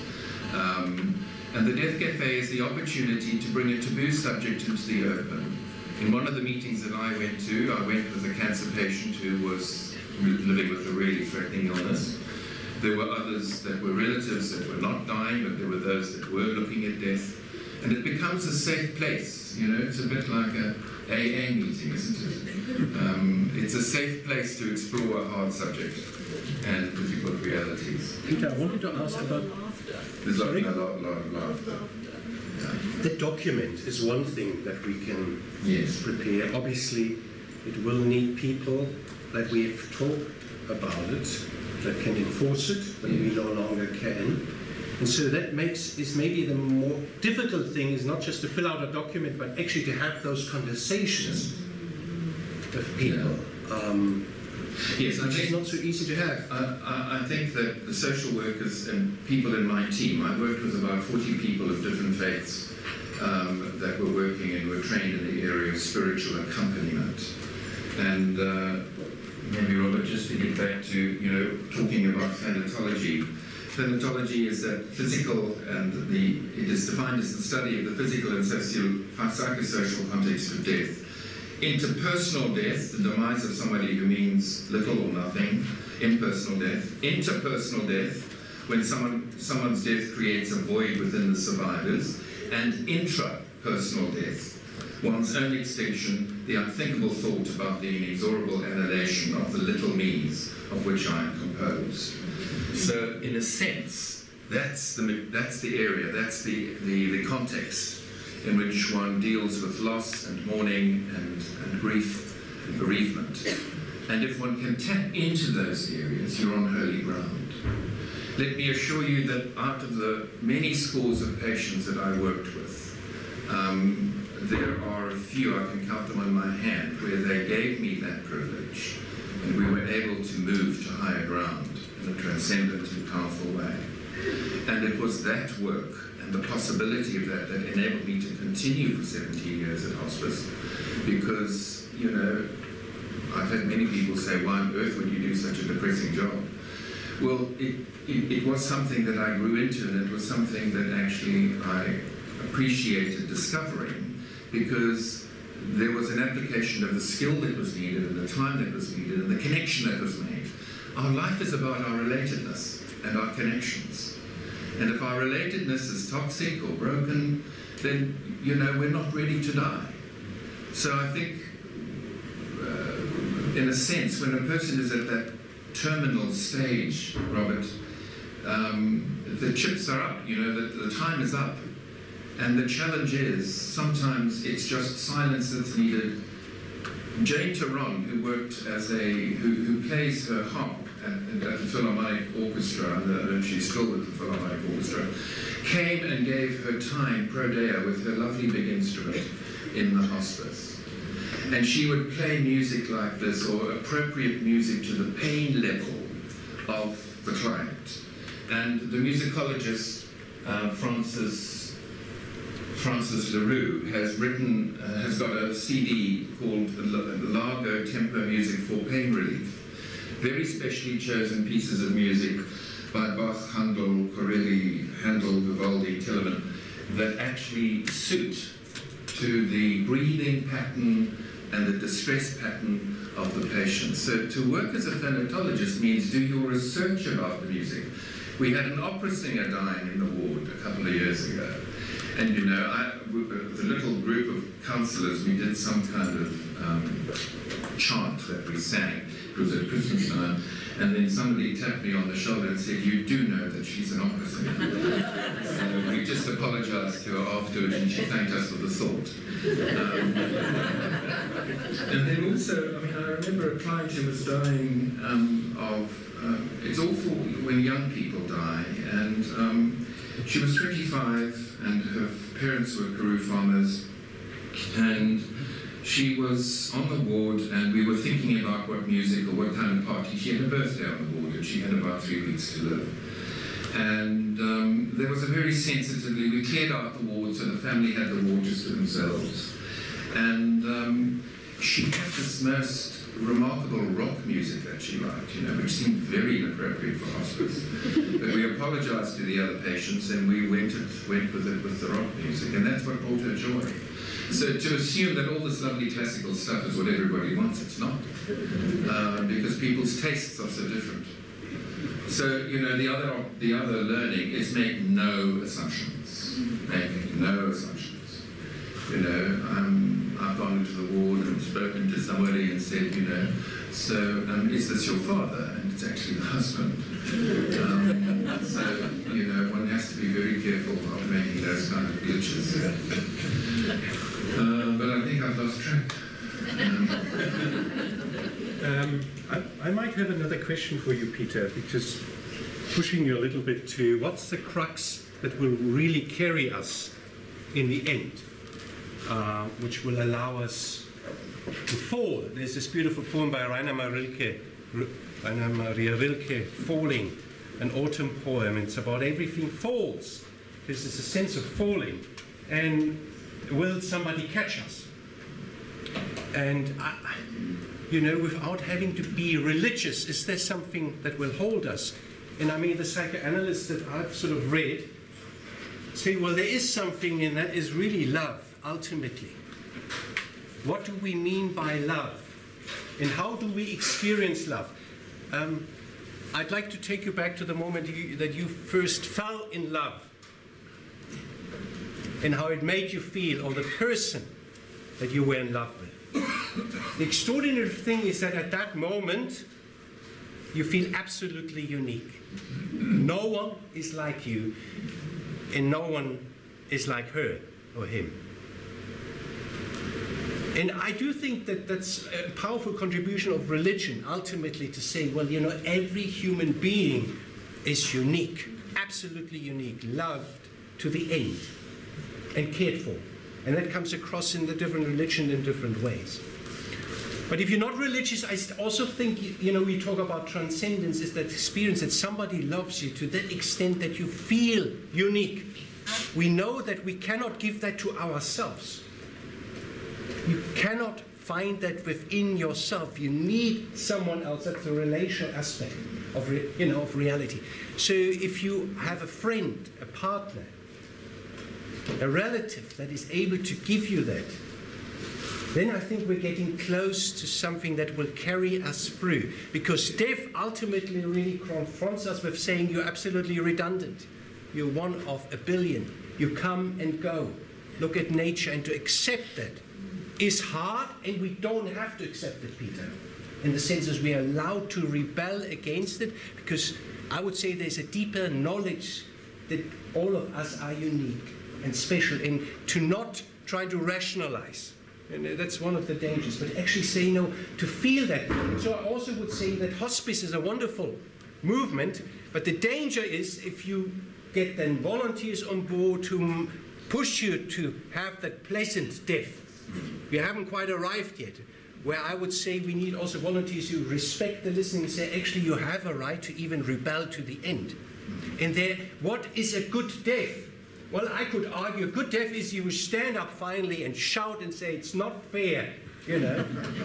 And the Death Cafe is the opportunity to bring a taboo subject into the open. In one of the meetings that I went with a cancer patient who was living with a really threatening illness. There were others that were relatives that were not dying, but there were those that were looking at death. And it becomes a safe place, you know, it's a bit like a AA meeting, isn't it? It's a safe place to explore a hard subject and difficult realities. Peter, I wanted to ask about... There's a lot of laughter. The document is one thing that we can prepare. Obviously, it will need people that we have talked about it, that can enforce it when we no longer can. And so that is maybe the more difficult thing is not just to fill out a document, but actually to have those conversations with people. Yes, which is not so easy to have. I think that the social workers and people in my team, I worked with about 40 people of different faiths that were working and were trained in the area of spiritual accompaniment. And maybe, Robert, just to get back to, you know, talking about thanatology. Thanatology is that physical, and it is defined as the study of the physical and psychosocial context of death. Interpersonal death, the demise of somebody who means little or nothing. Impersonal death. Interpersonal death, when someone's death creates a void within the survivors. And intrapersonal death, one's own extinction, the unthinkable thought about the inexorable annihilation of the little me's of which I am composed. So, in a sense, that's the area, that's the context in which one deals with loss and mourning and grief and bereavement. And if one can tap into those areas, you're on holy ground. Let me assure you that out of the many scores of patients that I worked with, there are a few, I can count them on my hand, where they gave me that privilege and we were able to move to higher ground in a transcendent and powerful way. And it was that work and the possibility of that that enabled me to continue for 17 years at hospice, because, you know, I've had many people say, why on earth would you do such a depressing job? Well, it was something that I grew into, and it was something that actually I appreciated discovering, because there was an application of the skill that was needed and the time that was needed and the connection that was made. Our life is about our relatedness and our connections. And if our relatedness is toxic or broken, then, you know, we're not ready to die. So I think, in a sense, when a person is at that terminal stage, Robert, the chips are up, you know, the time is up. And the challenge is, sometimes it's just silence that's needed. Jane Taron, who worked as who plays her harp at the Philharmonic Orchestra, and she's still with the Philharmonic Orchestra, came and gave her time pro deo with her lovely big instrument in the hospice. And she would play music like this, or appropriate music to the pain level of the client. And the musicologist, Francis LaRue, has got a CD called Largo Tempo Music for Pain Relief. Very specially chosen pieces of music by Bach, Handel, Corelli, Handel, Vivaldi, Telemann, that actually suit to the breathing pattern and the distress pattern of the patient. So to work as a thanatologist means do your research about the music. We had an opera singer dying in the ward a couple of years ago. And you know, with a little group of counsellors, we did some kind of chant that we sang. It was at Christmas time. And then somebody tapped me on the shoulder and said, you do know that she's an opera singer. So we just apologised to her afterwards, and she thanked us for the thought. And then also, I mean, I remember a client who was dying it's awful when young people die, and she was 25 and her parents were Karoo farmers, and She was on the ward, and we were thinking about what music or what kind of party. She had a birthday on the ward, and she had about 3 weeks to live. And there was a very sensitively, we cleared out the ward, so the family had the ward just to themselves. And she had this most remarkable rock music that she liked, you know, which seemed very inappropriate for hospice. But we apologized to the other patients, and we went with it with the rock music, and that's what brought her joy. So to assume that all this lovely classical stuff is what everybody wants, it's not. Because people's tastes are so different. So, you know, the other learning is make no assumptions. Make no assumptions. You know, I've gone into the ward and spoken to somebody and said, you know, so is this your father? And it's actually the husband. So, you know, one has to be very careful of making those kind of glitches. But I think I've lost track. I might have another question for you, Peter, because pushing you a little bit to what's the crux that will really carry us in the end, which will allow us to fall. There's this beautiful poem by Rainer Maria Rilke, Falling, an autumn poem. It's about everything falls. This is a sense of falling. And will somebody catch us? And you know, without having to be religious, is there something that will hold us? And I mean, the psychoanalysts that I've sort of read say, well, there is something, and that is really love, ultimately. What do we mean by love? And how do we experience love? I'd like to take you back to the moment that you first fell in love, and how it made you feel, or the person that you were in love with. The extraordinary thing is that at that moment, you feel absolutely unique. No one is like you, and no one is like her or him. And I do think that that's a powerful contribution of religion, ultimately, to say, well, you know, every human being is unique, absolutely unique, loved to the end, and cared for. And that comes across in the different religions in different ways. But if you're not religious, I also think, you know, we talk about transcendence, is that experience that somebody loves you to that extent that you feel unique. We know that we cannot give that to ourselves. You cannot find that within yourself. You need someone else. That's the relational aspect of, of reality. So if you have a friend, a partner, a relative that is able to give you that, then I think we're getting close to something that will carry us through. Because death ultimately really confronts us with saying you're absolutely redundant. You're one of a billion. You come and go. Look at nature, and to accept that is hard, and we don't have to accept it, Peter. In the sense that we are allowed to rebel against it, because I would say there's a deeper knowledge that all of us are unique and special, and to not try to rationalize. And that's one of the dangers, but actually say, you know, to feel that. So I also would say that hospice is a wonderful movement, but the danger is if you get then volunteers on board who push you to have that pleasant death. We haven't quite arrived yet, where I would say we need also volunteers who respect the listening and say, actually, you have a right to even rebel to the end. And there, what is a good death? Well, I could argue a good death is you stand up finally and shout and say, it's not fair, you know.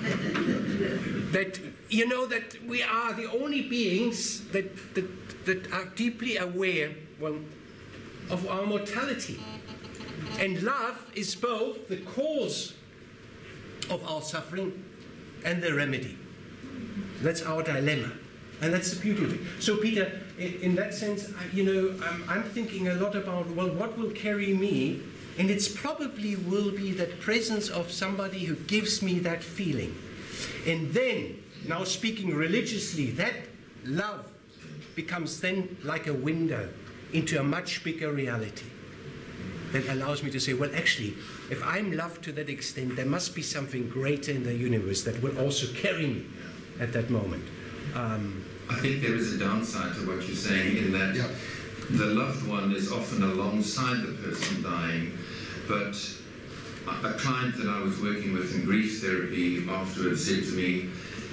That, you know, that we are the only beings that are deeply aware, well, of our mortality. And love is both the cause of our suffering and the remedy. That's our dilemma. And that's the beauty of it. So, Peter, in that sense, you know, I'm thinking a lot about, well, what will carry me? And it's probably will be that presence of somebody who gives me that feeling. And then, now speaking religiously, that love becomes then like a window into a much bigger reality that allows me to say, well, actually, if I'm loved to that extent, there must be something greater in the universe that will also carry me at that moment. I think there is a downside to what you're saying in that the loved one is often alongside the person dying, but a client that I was working with in grief therapy afterwards said to me,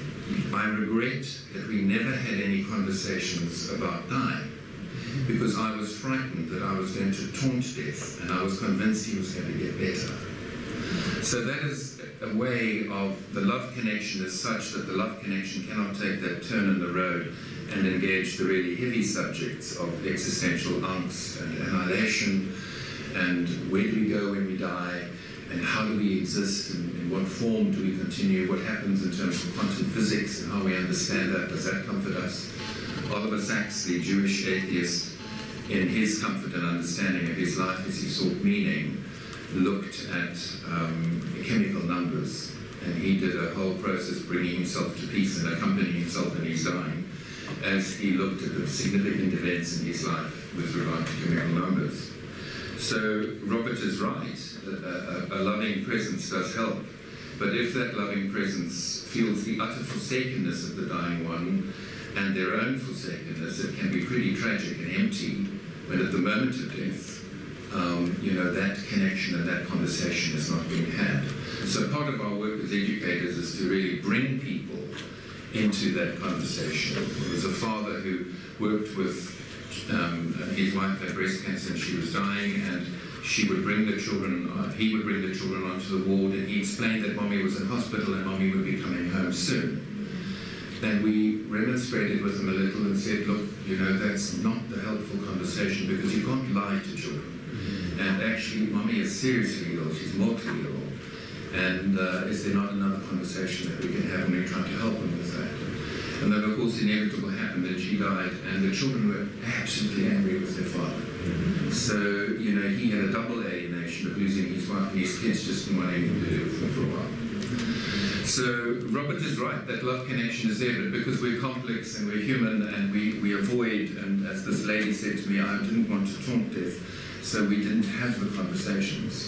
I regret that we never had any conversations about dying, because I was frightened that I was going to taunt death, and I was convinced he was going to get better. So that is a way of the love connection is such that the love connection cannot take that turn in the road and engage the really heavy subjects of existential angst and annihilation, and where do we go when we die, and how do we exist, and in what form do we continue, what happens in terms of quantum physics and how we understand that, does that comfort us? Oliver Sacks, the Jewish atheist, in his comfort and understanding of his life as he sought meaning, looked at chemical numbers, and he did a whole process bringing himself to peace and accompanying himself in his dying as he looked at the significant events in his life with regard to chemical numbers. So Robert is right, a loving presence does help, but if that loving presence feels the utter forsakenness of the dying one and their own forsakenness, it can be pretty tragic and empty when at the moment of death, that connection and that conversation is not being had. So part of our work as educators is to really bring people into that conversation. There was a father who worked with his wife had breast cancer and she was dying, and she would bring the children, he would bring the children onto the ward, and he explained that mommy was in hospital and mommy would be coming home soon. And we remonstrated with him a little and said, look, that's not the helpful conversation, because you can't lie to children. And actually, mommy is seriously ill, she's mortally ill. And is there not another conversation that we can have, and we try to help him with that? And then, of course, the inevitable happened, and she died, and the children were absolutely angry with their father. So, he had a double alienation of losing his wife and his kids, just didn't want anything to do with them for a while. So Robert is right, that love connection is there, but because we're complex and we're human and we avoid, and as this lady said to me, I didn't want to taunt death, so we didn't have the conversations.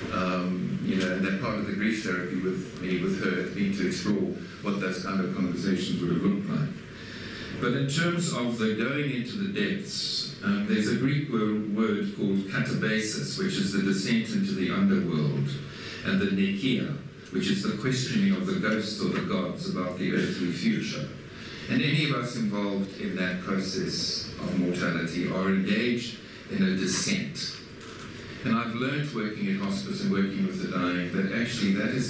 And that part of the grief therapy with me, with her, has been to explore what those kind of conversations would have looked like. But in terms of the going into the depths, there's a Greek word called katabasis, which is the descent into the underworld, and the nekia, which is the questioning of the ghosts or the gods about the earthly future. And any of us involved in that process of mortality are engaged in a descent. And I've learned working in hospice and working with the dying that actually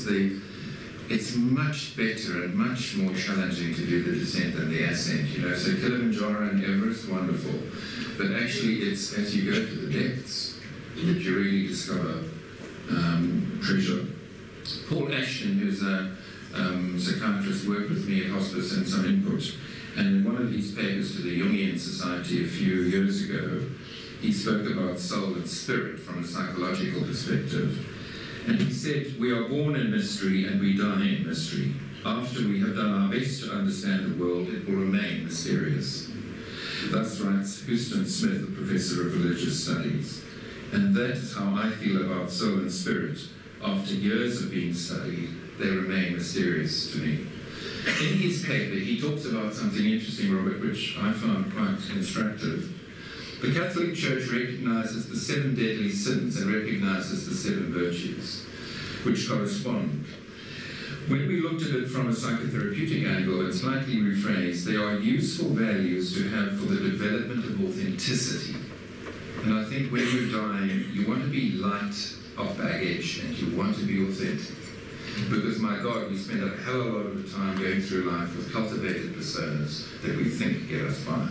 it's much better and much more challenging to do the descent than the ascent. So Kilimanjaro and Everest, wonderful. But actually it's as you go to the depths that you really discover treasure. Paul Ashton, who's a psychiatrist, worked with me at hospice and some input. And in one of his papers to the Jungian Society a few years ago, he spoke about soul and spirit from a psychological perspective. And he said, we are born in mystery and we die in mystery. After we have done our best to understand the world, it will remain mysterious. Thus writes Houston Smith, a professor of religious studies. And that is how I feel about soul and spirit. After years of being studied, they remain mysterious to me. In his paper, he talks about something interesting, Robert, which I found quite instructive. The Catholic Church recognizes the 7 deadly sins and recognizes the 7 virtues, which correspond. When we looked at it from a psychotherapeutic angle and slightly rephrased, they are useful values to have for the development of authenticity. And I think when you're dying, you want to be light of baggage and you want to be authentic. Because, my God, we spend a hell of a lot of the time going through life with cultivated personas that we think get us by.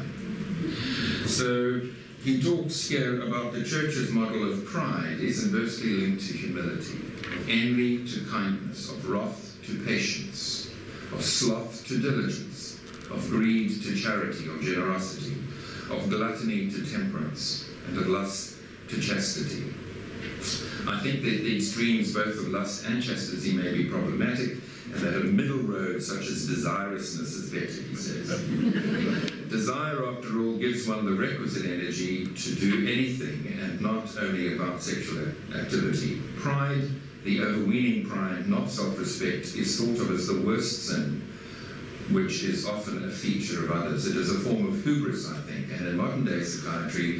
So he talks here about the Church's model of pride is inversely linked to humility, of envy to kindness, of wrath to patience, of sloth to diligence, of greed to charity or generosity, of gluttony to temperance, and of lust to chastity. I think that the extremes both of lust and chastity may be problematic, and that a middle road such as desirousness is better, he says. Desire, after all, gives one the requisite energy to do anything, and not only about sexual activity. Pride, the overweening pride, not self-respect, is thought of as the worst sin, which is often a feature of others. It is a form of hubris, I think, and in modern-day psychiatry,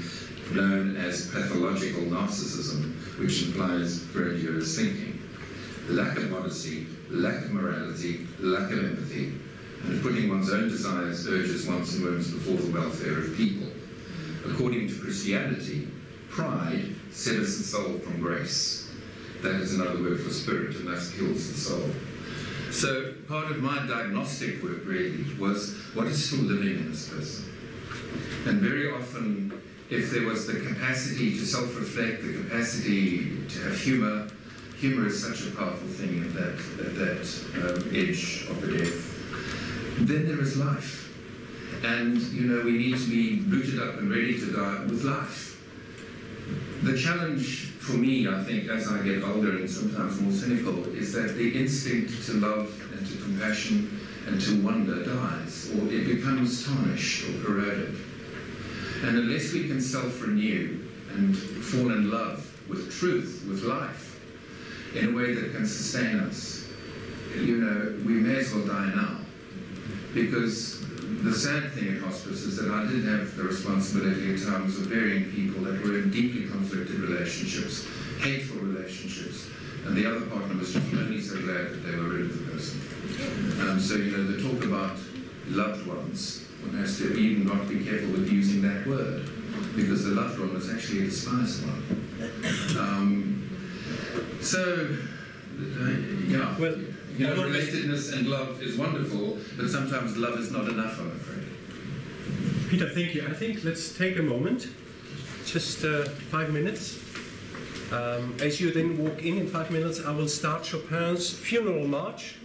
known as pathological narcissism, which implies grandiose thinking, lack of modesty, lack of morality, lack of empathy, and putting one's own desires, urges, wants and whims before the welfare of people. According to Christianity, pride severs the soul from grace. That is another word for spirit, and thus kills the soul. So part of my diagnostic work really was, what is still living in this person? And very often, if there was the capacity to self-reflect, the capacity to have humor is such a powerful thing at that edge of the death. Then there is life. And, you know, we need to be booted up and ready to die with life. The challenge for me, I think, as I get older and sometimes more cynical, is that the instinct to love and to compassion and to wonder dies, or it becomes tarnished or corroded. And unless we can self-renew and fall in love with truth, with life, in a way that can sustain us, you know, we may as well die now. Because the sad thing at hospice is that I did have the responsibility at times of burying people that were in deeply conflicted relationships, hateful relationships, and the other partner was just only so glad that they were rid of the person. So, you know, the talk about loved ones, one has to even not be careful with using that word, because the loved one was actually a despised one. Yeah. Well, you know, relatedness and love is wonderful, but sometimes love is not enough, I'm afraid. Peter, thank you. I think let's take a moment, just 5 minutes. As you then walk in 5 minutes, I will start Chopin's Funeral March,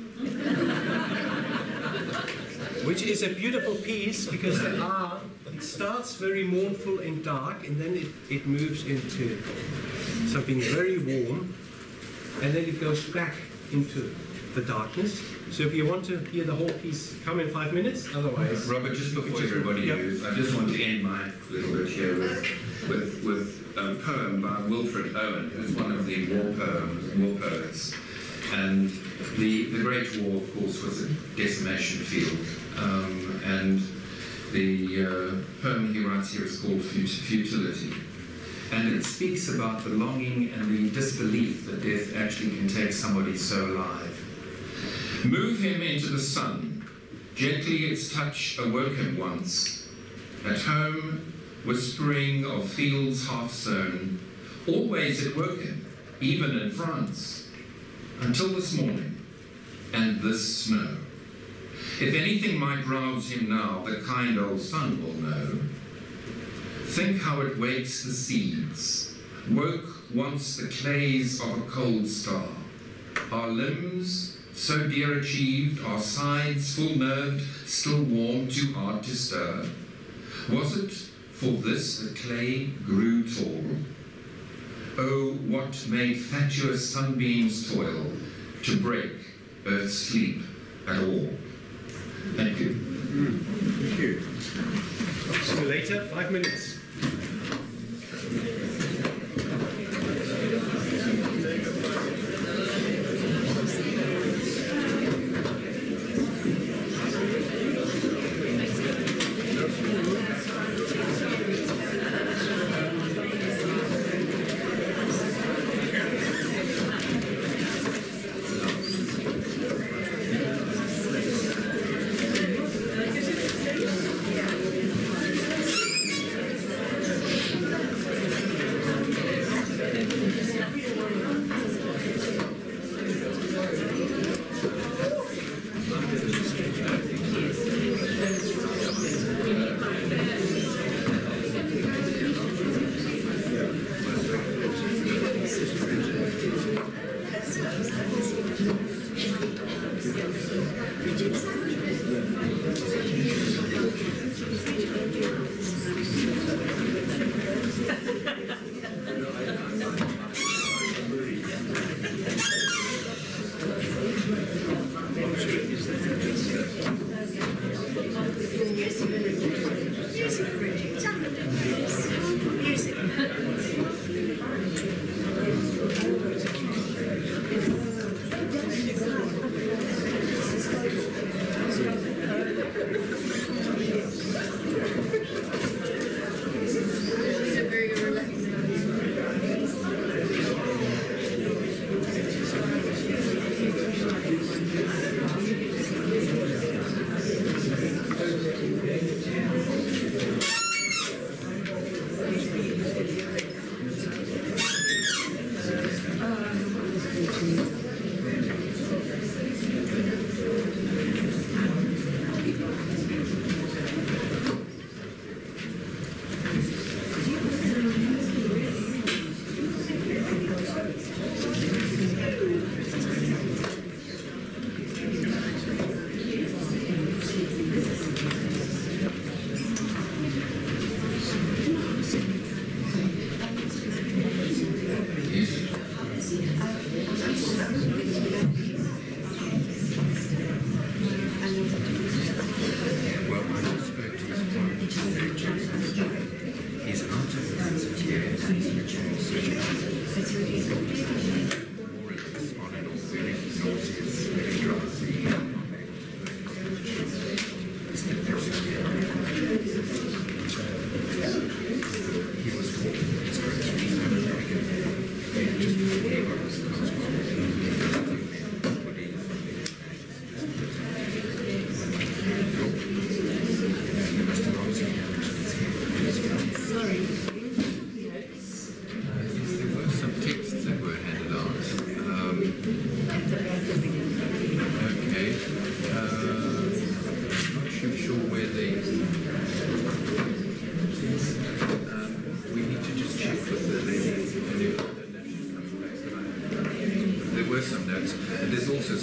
which is a beautiful piece because it starts very mournful and dark, and then it moves into something very warm, and then it goes back into the darkness. So if you want to hear the whole piece, come in 5 minutes, otherwise... Robert, just before everybody moves, I just want to end my little bit here with a poem by Wilfred Owen, who's one of the war poets. And the Great War, of course, was a decimation field. And the poem he writes here is called Futility. And it speaks about the longing and the disbelief that death actually can take somebody so alive. Move him into the sun. Gently its touch awoke him once. At home, whispering of fields half sown, always it woke him, even in France, until this morning, and this snow. If anything might rouse him now, the kind old sun will know. Think how it wakes the seeds, woke once the clays of a cold star. Our limbs, so dear achieved, our sides full-nerved, still warm, too hard to stir. Was it for this the clay grew tall? Oh, what made fatuous sunbeams toil to break earth's sleep at all? Thank you. Thank you. See you later, 5 minutes.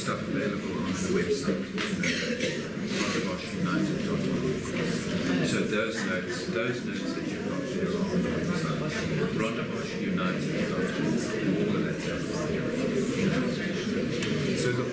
stuff available on the website, RhondaBoschUnited.org. So those notes that you've got there are on the website, RhondaBoschUnited.org, all of that stuff. So look,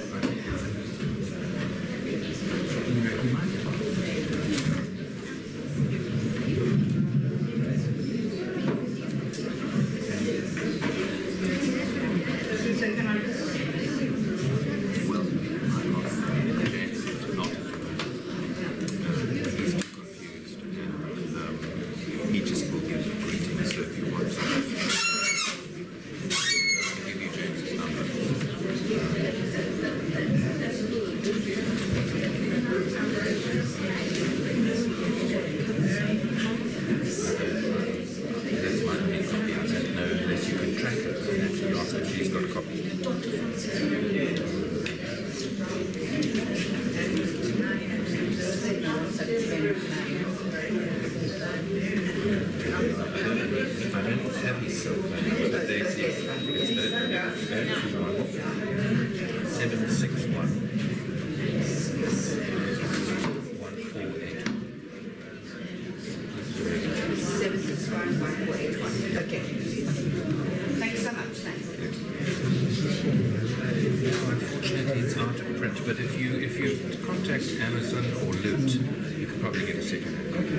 Amazon or Loot, you could probably get a second-hand copy.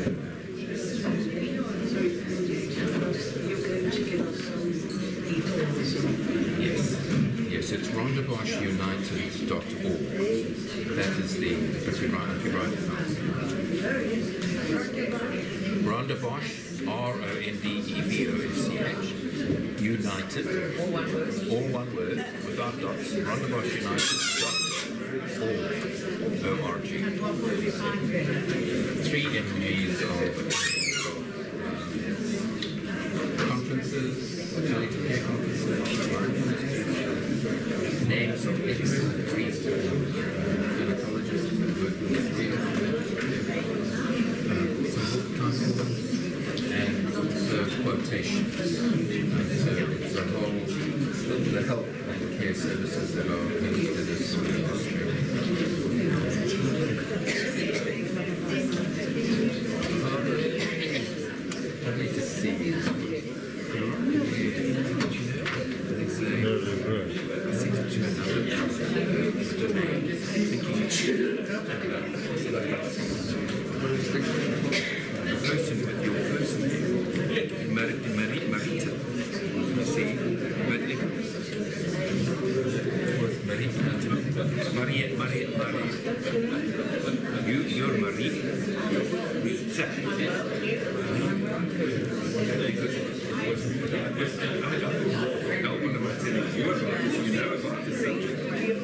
Yes, it's RhondaBoschUnited.org. That is the, if you write it down. Rhonda Bosch, RONDEBOSCH, United, all one word, without dots, RhondaBoschUnited.org. O-R-G. 3 MGs of conferences, palliative care conferences, names of excellent priests, gynecologists who work with some book titles, and also quotations. So it's the help and care services that are linked to this industry. Lovely to see you. Person with your person, Marita. You see, Maria. You're Marie. Rita. No one am I telling you about this. You know about this subject.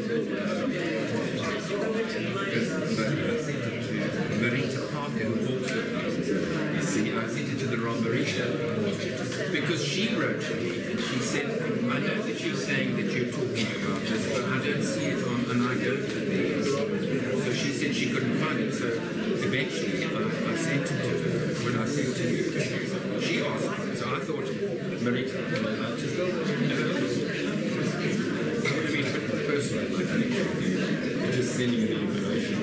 Marita Parker, who bought it. You see, I sent it to the wrong Marita because she wrote to me and she said, I know that you're saying that you're talking about this, but I don't see it on, and I go to the. So she said she couldn't find it. So eventually I sent it to her. When I sent it to you, she asked for it. So I thought, Marita, it would have been a bit personal, I think. You're just sending the information.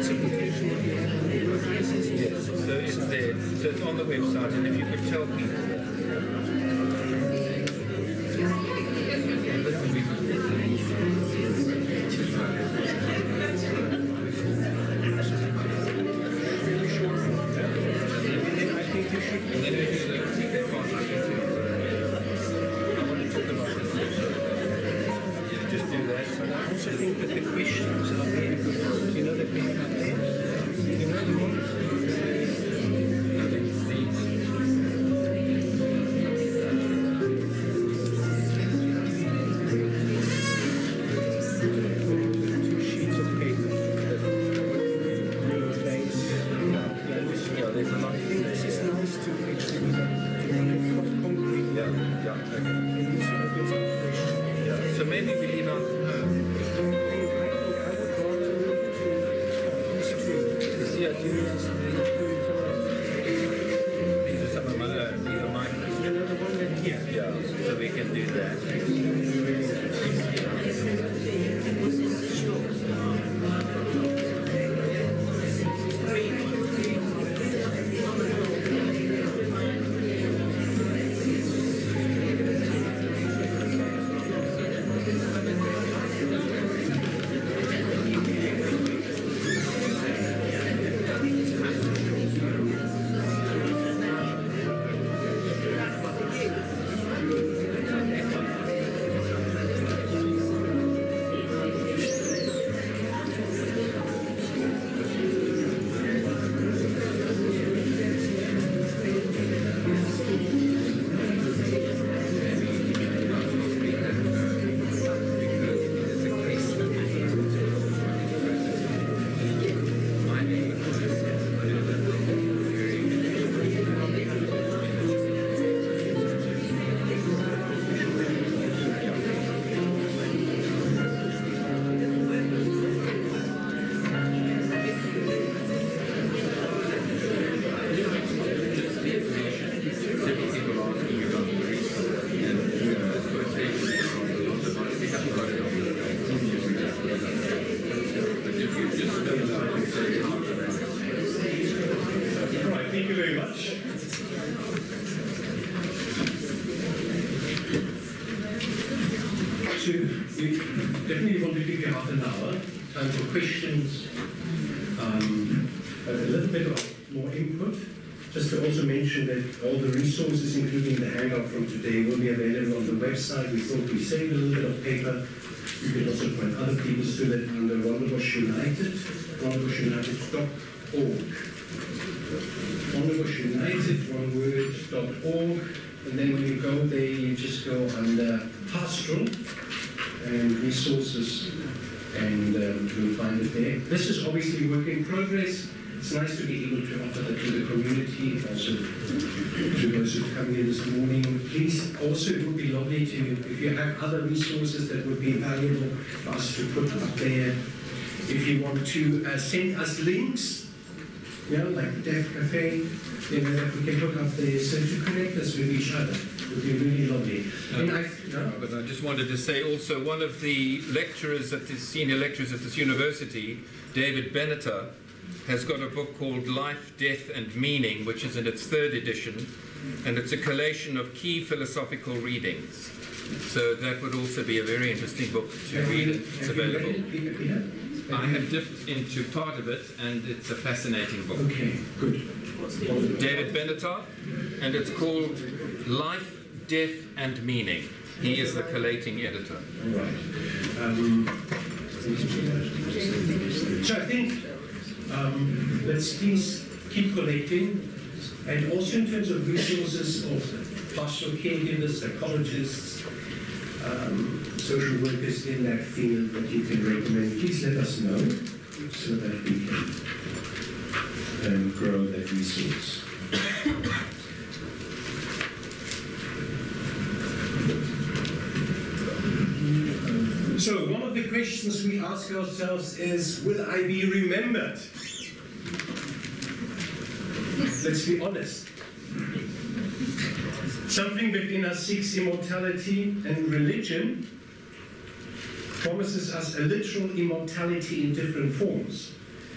Yes, so it's there. So it's on the website, and if you could tell people. I think that the questions are very good. You know that we have there? You know the one? Two sheets of paper. Yeah, there's a lot. I think this is nice to actually concrete. Yeah. So maybe we leave out. So we can do that. Thank you very much. So we definitely want to give you half an hour time for questions, a little bit of more input. Just to also mention that all the resources, including the handout from today, will be available on the website. We thought we saved a little bit of paper. You can also point other people to that under Wanderbush United, wanderbushunited.org. wanderbushunited.org, and then when you go there, you just go under pastoral and resources, and you'll find it there. This is obviously work in progress. It's nice to be able to offer that to the community, also to those who come here this morning. Please, also it would be lovely to, if you have other resources that would be valuable for us to put up there. If you want to send us links, like the Deaf Cafe, that we can put up there, so to connect us with each other would be really lovely. But I just wanted to say also, one of the lecturers at this, senior lecturers at this university, David Benatar, has got a book called Life, Death and Meaning, which is in its 3rd edition, and it's a collation of key philosophical readings. So that would also be a very interesting book to read. It's available. I have dipped into part of it, and it's a fascinating book. Okay, good. David Benatar, and it's called Life, Death and Meaning. He is the collating editor. Right. So I think let's please keep collecting, and also in terms of resources of pastoral caregivers, psychologists, social workers in that field that you can recommend, please let us know so that we can grow that resource. So one of the questions we ask ourselves is, will I be remembered? Let's be honest. Something within us seeks immortality, and religion promises us a literal immortality in different forms.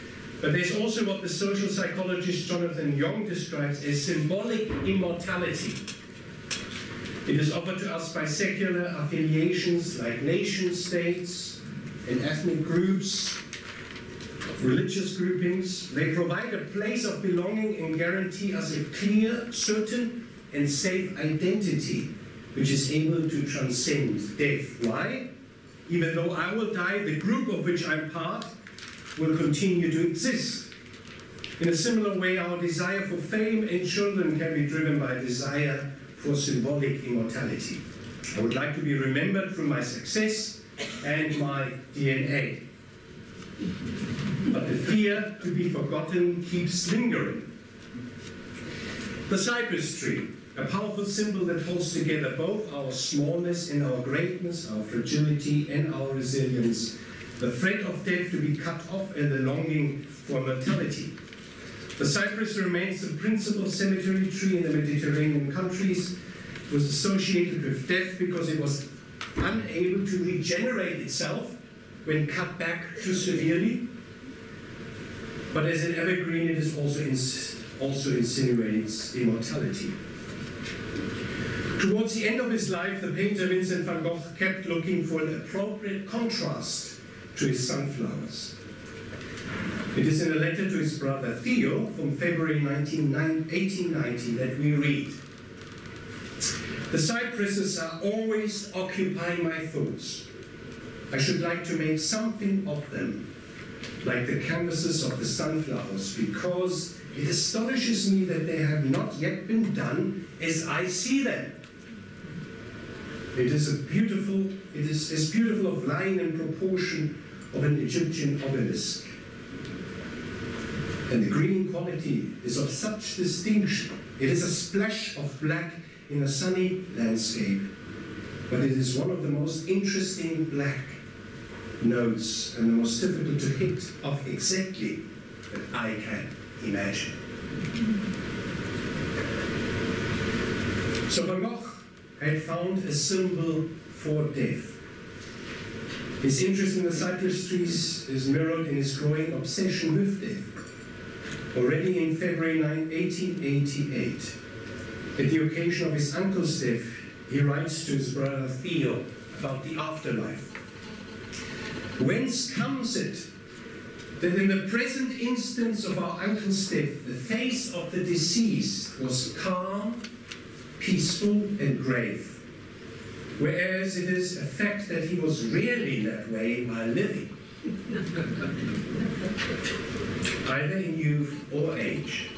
But there's also what the social psychologist Jonathan Young describes as symbolic immortality. It is offered to us by secular affiliations like nation states and ethnic groups, religious groupings. They provide a place of belonging and guarantee us a clear, certain, and safe identity which is able to transcend death. Why? Even though I will die, the group of which I'm part will continue to exist. In a similar way, our desire for fame and children can be driven by a desire for symbolic immortality. I would like to be remembered through my success and my DNA. But the fear to be forgotten keeps lingering. The cypress tree, a powerful symbol that holds together both our smallness and our greatness, our fragility and our resilience, the threat of death to be cut off and the longing for mortality. The cypress remains the principal cemetery tree in the Mediterranean countries. It was associated with death because it was unable to regenerate itself when cut back too severely. But as an evergreen, it is also insinuates immortality. Towards the end of his life, the painter Vincent van Gogh kept looking for an appropriate contrast to his sunflowers. It is in a letter to his brother Theo from February 1890 that we read, "The cypresses are always occupying my thoughts. I should like to make something of them, like the canvases of the sunflowers, because it astonishes me that they have not yet been done as I see them. It is as beautiful of line and proportion of an Egyptian obelisk. And the green quality is of such distinction. It is a splash of black in a sunny landscape, but it is one of the most interesting black notes and the most difficult to hit off exactly that I can imagine." So Van Gogh had found a symbol for death. His interest in the cypress trees is mirrored in his growing obsession with death. Already in February 1888, at the occasion of his uncle's death, he writes to his brother Theo about the afterlife. "Whence comes it that in the present instance of our uncle's death, the face of the deceased was calm, peaceful, and grave, whereas it is a fact that he was rarely that way while living, either in youth or age.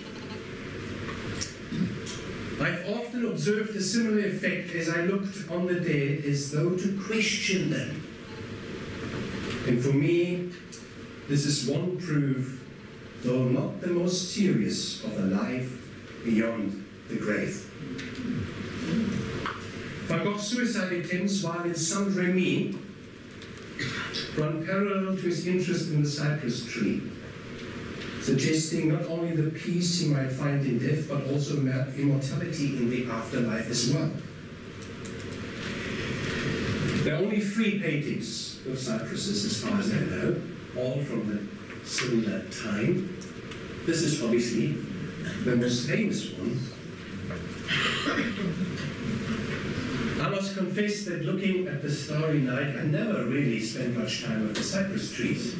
I've often observed a similar effect as I looked on the dead as though to question them. And for me, this is one proof, though not the most serious, of a life beyond the grave." Van Gogh's suicide attempts while in Saint-Rémy run parallel to his interest in the cypress tree, suggesting not only the peace he might find in death, but also immortality in the afterlife as well. There are only 3 paintings of cypresses, as far as I know, all from a similar time. This is obviously the most famous one. I must confess that looking at the Starry Night, I never really spent much time with the cypress trees.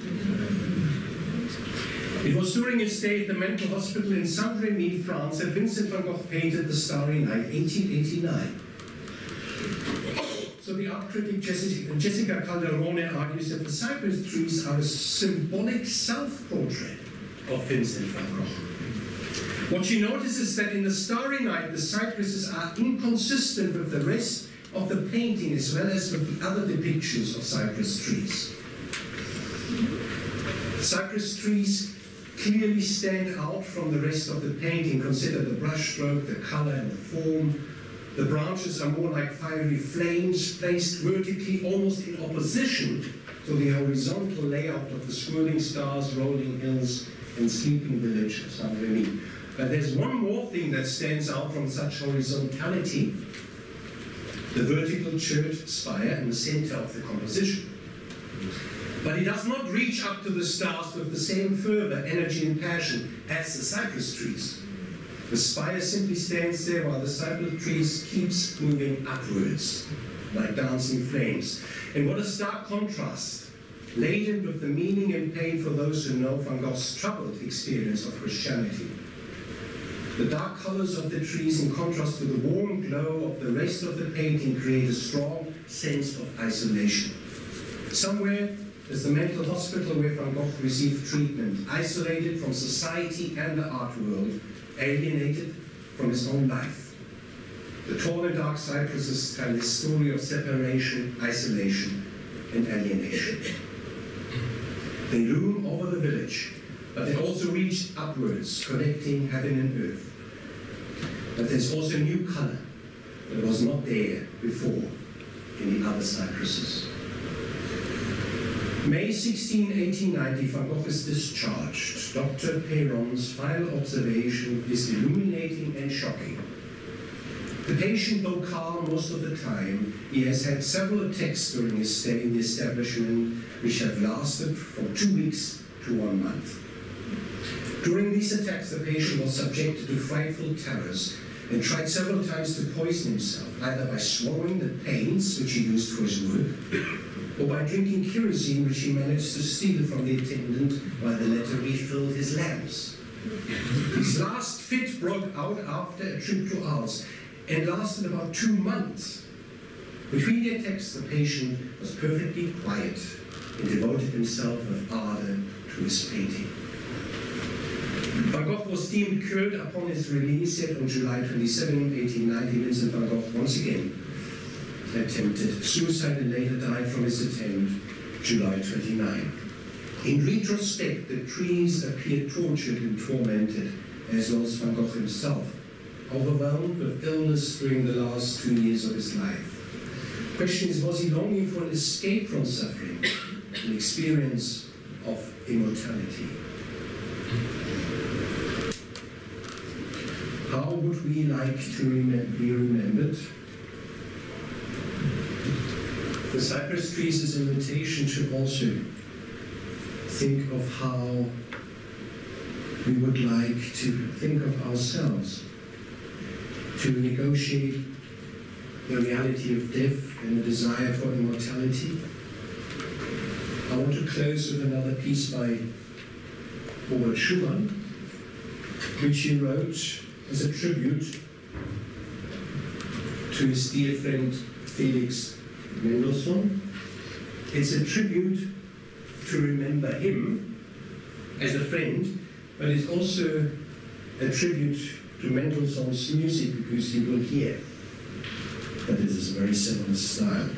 It was during his stay at the mental hospital in Saint-Rémy, France, that Vincent van Gogh painted the Starry Night, 1889. So the art critic Jessica Calderone argues that the cypress trees are a symbolic self-portrait of Vincent van Gogh. What she notices is that in the Starry Night, the cypresses are inconsistent with the rest of the painting as well as with the other depictions of cypress trees. Cypress trees clearly stand out from the rest of the painting. Consider the brushstroke, the color and the form. The branches are more like fiery flames placed vertically, almost in opposition to the horizontal layout of the swirling stars, rolling hills and sleeping village of Saint-Rémy. But there's one more thing that stands out from such horizontality: the vertical church spire in the center of the composition. But he does not reach up to the stars with the same fervor, energy, and passion as the cypress trees. The spire simply stands there while the cypress trees keeps moving upwards, like dancing flames. And what a stark contrast, laden with the meaning and pain for those who know Van Gogh's troubled experience of Christianity. The dark colors of the trees in contrast to the warm glow of the rest of the painting create a strong sense of isolation. Somewhere is the mental hospital where Van Gogh received treatment, isolated from society and the art world, alienated from his own life. The tall and dark cypresses tell his story of separation, isolation, and alienation. They loom over the village, but they also reach upwards, connecting heaven and earth. But there's also a new color that was not there before in the other cypresses. May 16, 1890, Van Gogh is discharged. Dr. Perron's final observation is illuminating and shocking. The patient, though calm most of the time, he has had several attacks during his stay in the establishment, which have lasted from 2 weeks to 1 month. During these attacks, the patient was subjected to frightful terrors and tried several times to poison himself, either by swallowing the paints which he used for his work, or by drinking kerosene which he managed to steal from the attendant while the latter refilled his lamps. His last fit broke out after a trip to Arles and lasted about 2 months. Between the attacks, the patient was perfectly quiet and devoted himself with ardor to his painting. Van Gogh was deemed cured upon his release, yet on July 27, 1890, Vincent van Gogh once again attempted suicide and later died from his attempt July 29. In retrospect, the trees appeared tortured and tormented, as well as Van Gogh himself, overwhelmed with illness during the last 2 years of his life. The question is, was he longing for an escape from suffering, an experience of immortality? How would we like to be remembered? The cypress trees is an invitation to also think of how we would like to think of ourselves, to negotiate the reality of death and the desire for immortality. I want to close with another piece by Robert Schumann, which he wrote as a tribute to his dear friend Felix Mendelssohn. It's a tribute to remember him as a friend, but it's also a tribute to Mendelssohn's music, because you will hear that it is a very similar style.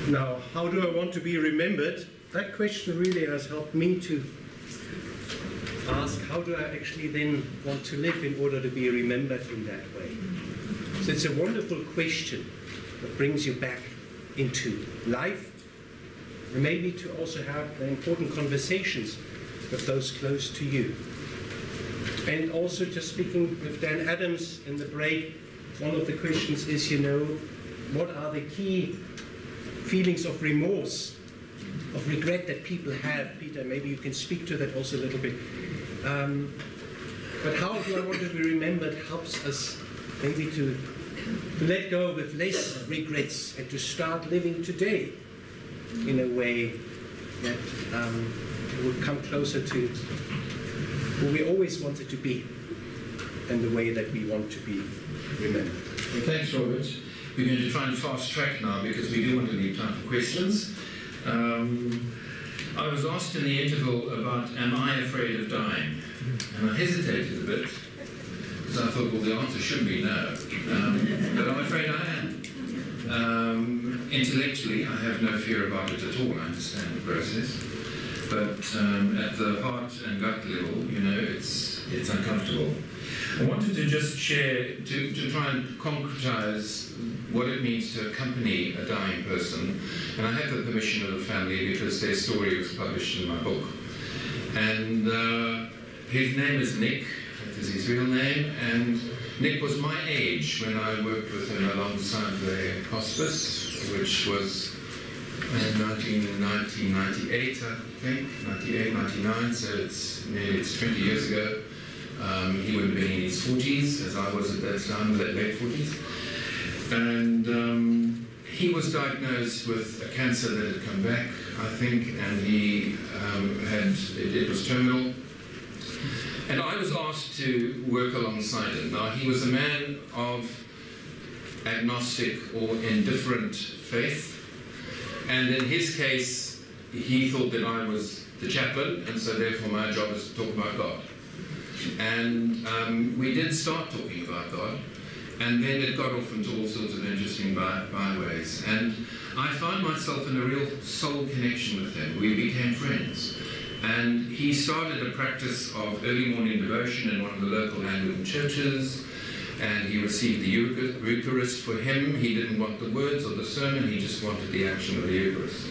Now, how do I want to be remembered? That question really has helped me to ask, how do I actually then want to live in order to be remembered in that way? So it's a wonderful question that brings you back into life, and maybe to also have important conversations with those close to you. And also, just speaking with Dan Adams in the break, one of the questions is, what are the key feelings of remorse, of regret that people have? Peter, maybe you can speak to that also a little bit. But how do I want to be remembered helps us maybe to let go with less regrets and to start living today in a way that will come closer to who we always wanted to be and the way that we want to be remembered. Well, thanks, Robert. We're going to try and fast track now because we do want to leave time for questions. I was asked in the interval about, am I afraid of dying? And I hesitated a bit because I thought, well, the answer should be no. But I'm afraid I am. Intellectually, I have no fear about it at all. I understand the process. But at the heart and gut level, it's uncomfortable. I wanted to just share, to try and concretize what it means to accompany a dying person. And I have the permission of the family because their story was published in my book. And his name is Nick, that is his real name, and Nick was my age when I worked with him alongside the hospice, which was in 1998, I think, 98, 99, so it's 20 years ago. He would have been in his 40s, as I was at that time, late 40s. And he was diagnosed with a cancer that had come back, I think, and he it was terminal. And I was asked to work alongside him. Now, he was a man of agnostic or indifferent faith. And in his case, he thought that I was the chaplain, and so therefore my job is to talk about God. And we did start talking about God, and then it got off into all sorts of interesting byways. And I found myself in a real soul connection with him. We became friends. And he started a practice of early morning devotion in one of the local Anglican churches, and he received the Eucharist. For him, he didn't want the words or the sermon, he just wanted the action of the Eucharist.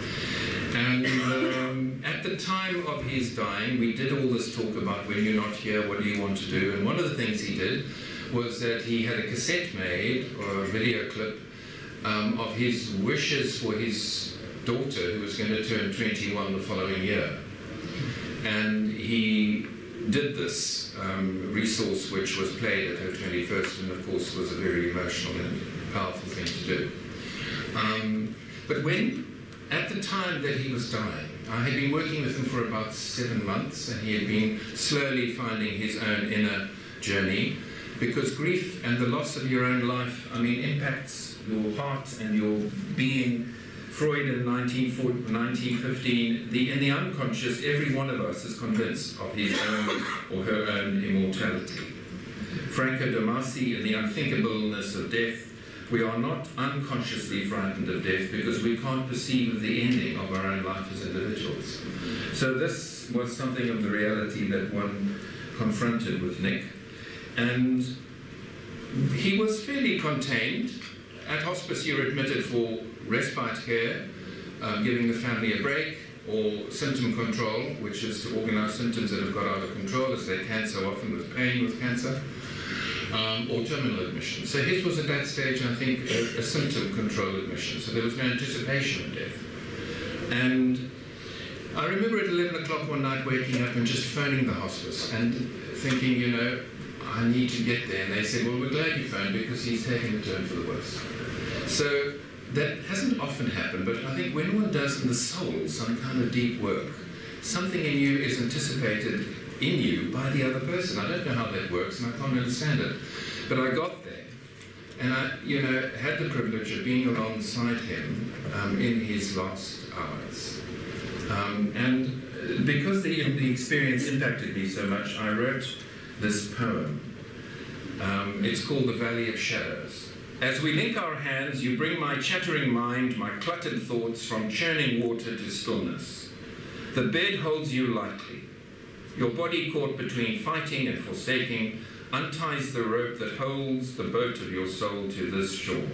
And at the time of his dying, we did all this talk about when you're not here, what do you want to do? And one of the things he did was that he had a cassette made, or a video clip, of his wishes for his daughter, who was going to turn 21 the following year. And he did this resource, which was played at her 21st, and of course was a very emotional and powerful thing to do. But at the time that he was dying, I had been working with him for about 7 months, and he had been slowly finding his own inner journey, because grief and the loss of your own life, impacts your heart and your being. Freud in 1915, in the unconscious, every one of us is convinced of his own or her own immortality. Franco Damasi in The Unthinkableness of Death, we are not unconsciously frightened of death because we can't perceive the ending of our own life as individuals. So this was something of the reality that one confronted with Nick. And he was fairly contained. At hospice, you're admitted for respite care, giving the family a break, or symptom control, which is to organise symptoms that have got out of control, as they can so often with pain with cancer, or terminal admission. So his was at that stage, I think, a symptom control admission, so there was no anticipation of death. And I remember at 11 o'clock one night waking up and just phoning the hospice and thinking, I need to get there. And they said, well, we're glad you phoned because he's taken a turn for the worse. So that hasn't often happened, but I think when one does in the soul some kind of deep work, something in you is anticipated in you by the other person. I don't know how that works, and I can't understand it. But I got there, and I, had the privilege of being alongside him in his last hours. And because the experience impacted me so much, I wrote this poem. It's called The Valley of Shadows. As we link our hands, you bring my chattering mind, my cluttered thoughts from churning water to stillness. The bed holds you lightly. Your body caught between fighting and forsaking unties the rope that holds the boat of your soul to this shore.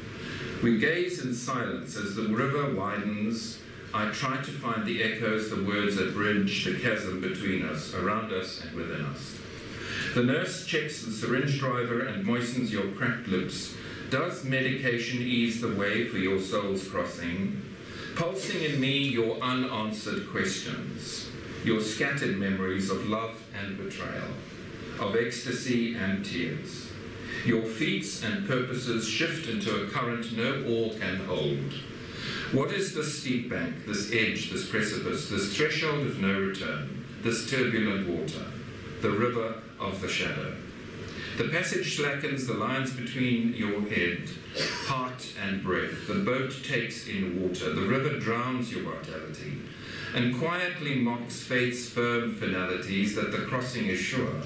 We gaze in silence as the river widens. I try to find the echoes, the words that bridge the chasm between us, around us and within us. The nurse checks the syringe driver and moistens your cracked lips. Does medication ease the way for your soul's crossing? Pulsing in me your unanswered questions, your scattered memories of love and betrayal, of ecstasy and tears. Your feats and purposes shift into a current no oar can hold. What is this steep bank, this edge, this precipice, this threshold of no return, this turbulent water, the river of the shadow? The passage slackens the lines between your head, heart and breath. The boat takes in water. The river drowns your vitality and quietly mocks fate's firm finalities that the crossing is sure.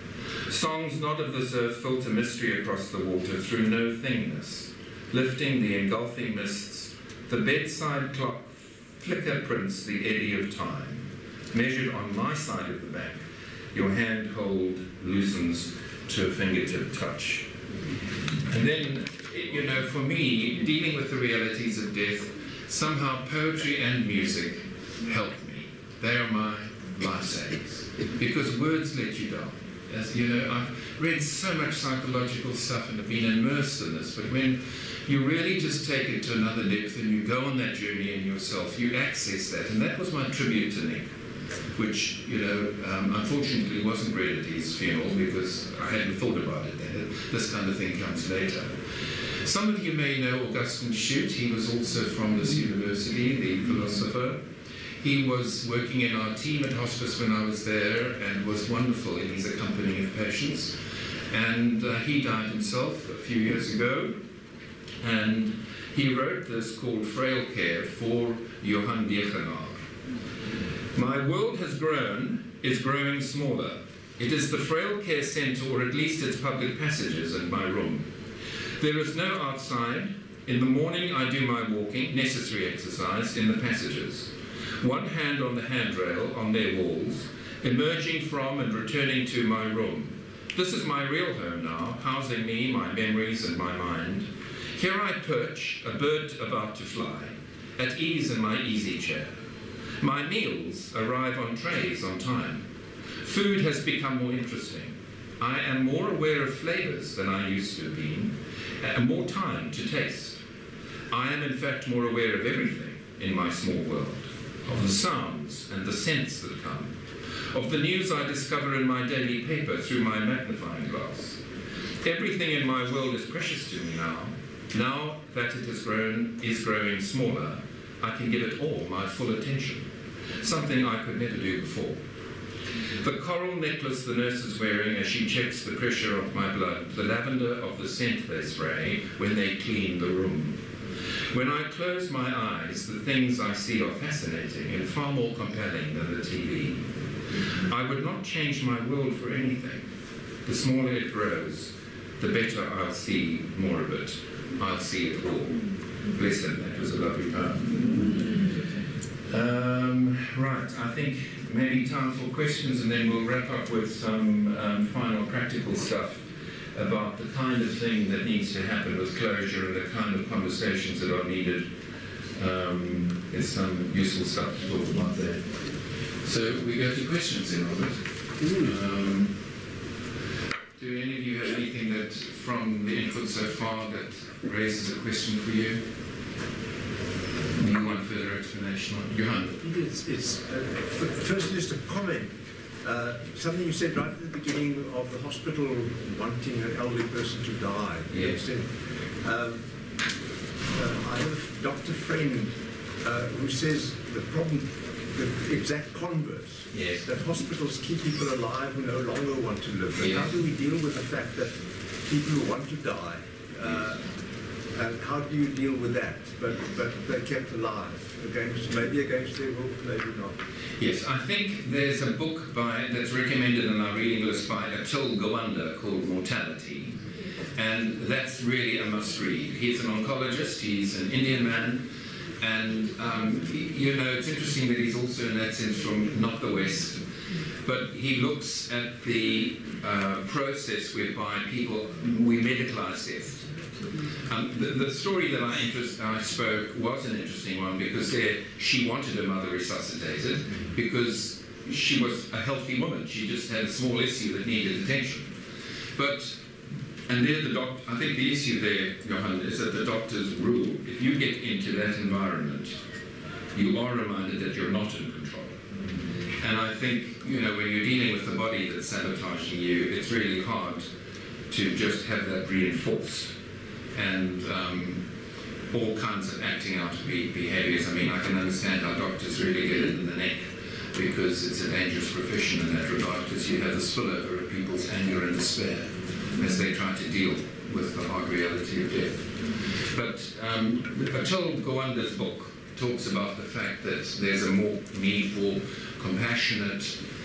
Songs not of this earth filter mystery across the water through no thingness, lifting the engulfing mists. The bedside clock flicker prints the eddy of time. Measured on my side of the bank, your handhold loosens to a fingertip touch. And then, you know, for me, dealing with the realities of death, somehow poetry and music help me. They are my life savings. Because words let you down. As you know, I've read so much psychological stuff and have been immersed in this, but when you really just take it to another depth and you go on that journey in yourself, you access that. And that was my tribute to Nick, which, you know, unfortunately wasn't read at his funeral because I hadn't thought about it then. This kind of thing comes later. Some of you may know Augustin Schutt. He was also from this university, the philosopher. He was working in our team at hospice when I was there and was wonderful in his accompanying of patients. And he died himself a few years ago. And he wrote this called Frail Care for Johan Degenaar. My world has grown, is growing smaller. It is the Frail Care Centre, or at least its public passages, in my room. There is no outside. In the morning I do my walking, necessary exercise, in the passages. One hand on the handrail, on their walls, emerging from and returning to my room. This is my real home now, housing me, my memories and my mind. Here I perch, a bird about to fly, at ease in my easy chair. My meals arrive on trays on time. Food has become more interesting. I am more aware of flavours than I used to have been, and more time to taste. I am in fact more aware of everything in my small world, of the sounds and the scents that come, of the news I discover in my daily paper through my magnifying glass. Everything in my world is precious to me now. Now that it has grown, is growing smaller, I can give it all my full attention, something I could never do before. The coral necklace the nurse is wearing as she checks the pressure of my blood, the lavender of the scent they spray when they clean the room. When I close my eyes, the things I see are fascinating and far more compelling than the TV. I would not change my world for anything. The smaller it grows, the better I'll see more of it. I'll see it all. Bless him, that was a lovely poem. Right, I think maybe time for questions, and then we'll wrap up with some final practical stuff about the kind of thing that needs to happen with closure and the kind of conversations that are needed. There's some useful stuff to talk about there. So we go to questions in Robert. Do any of you have anything that, from the input so far, that raises a question for you? Any one further explanation on Johan? First, just a comment. Something you said right at the beginning of the hospital wanting an elderly person to die. Yes. I have a doctor friend who says the problem, the exact converse. Yes. That hospitals keep people alive who no longer want to live. And how do we deal with the fact that people who want to die, and how do you deal with that? But they're kept alive, maybe against their will, maybe not. Yes, I think there's a book that's recommended on our reading list by Atul Gawande called Mortality. And that's really a must read. He's an oncologist, he's an Indian man, and you know, it's interesting that he's also in that sense from not the West, but he looks at the process whereby we medicalize death. The story that I spoke was an interesting one, because she wanted her mother resuscitated because she was a healthy woman. She just had a small issue that needed attention. And there I think the issue there, Johan, is that the doctors rule, if you get into that environment, you are reminded that you're not in control. And I think, you know, when you're dealing with the body that's sabotaging you, it's really hard to just have that reinforced. And all kinds of acting out behaviours. I mean, I can understand how doctors really get it in the neck, because it's a dangerous profession in that regard, because you have the spillover of people's anger and despair as they try to deal with the hard reality of death. But Atul Gawanda's book talks about the fact that there's a more need for compassionate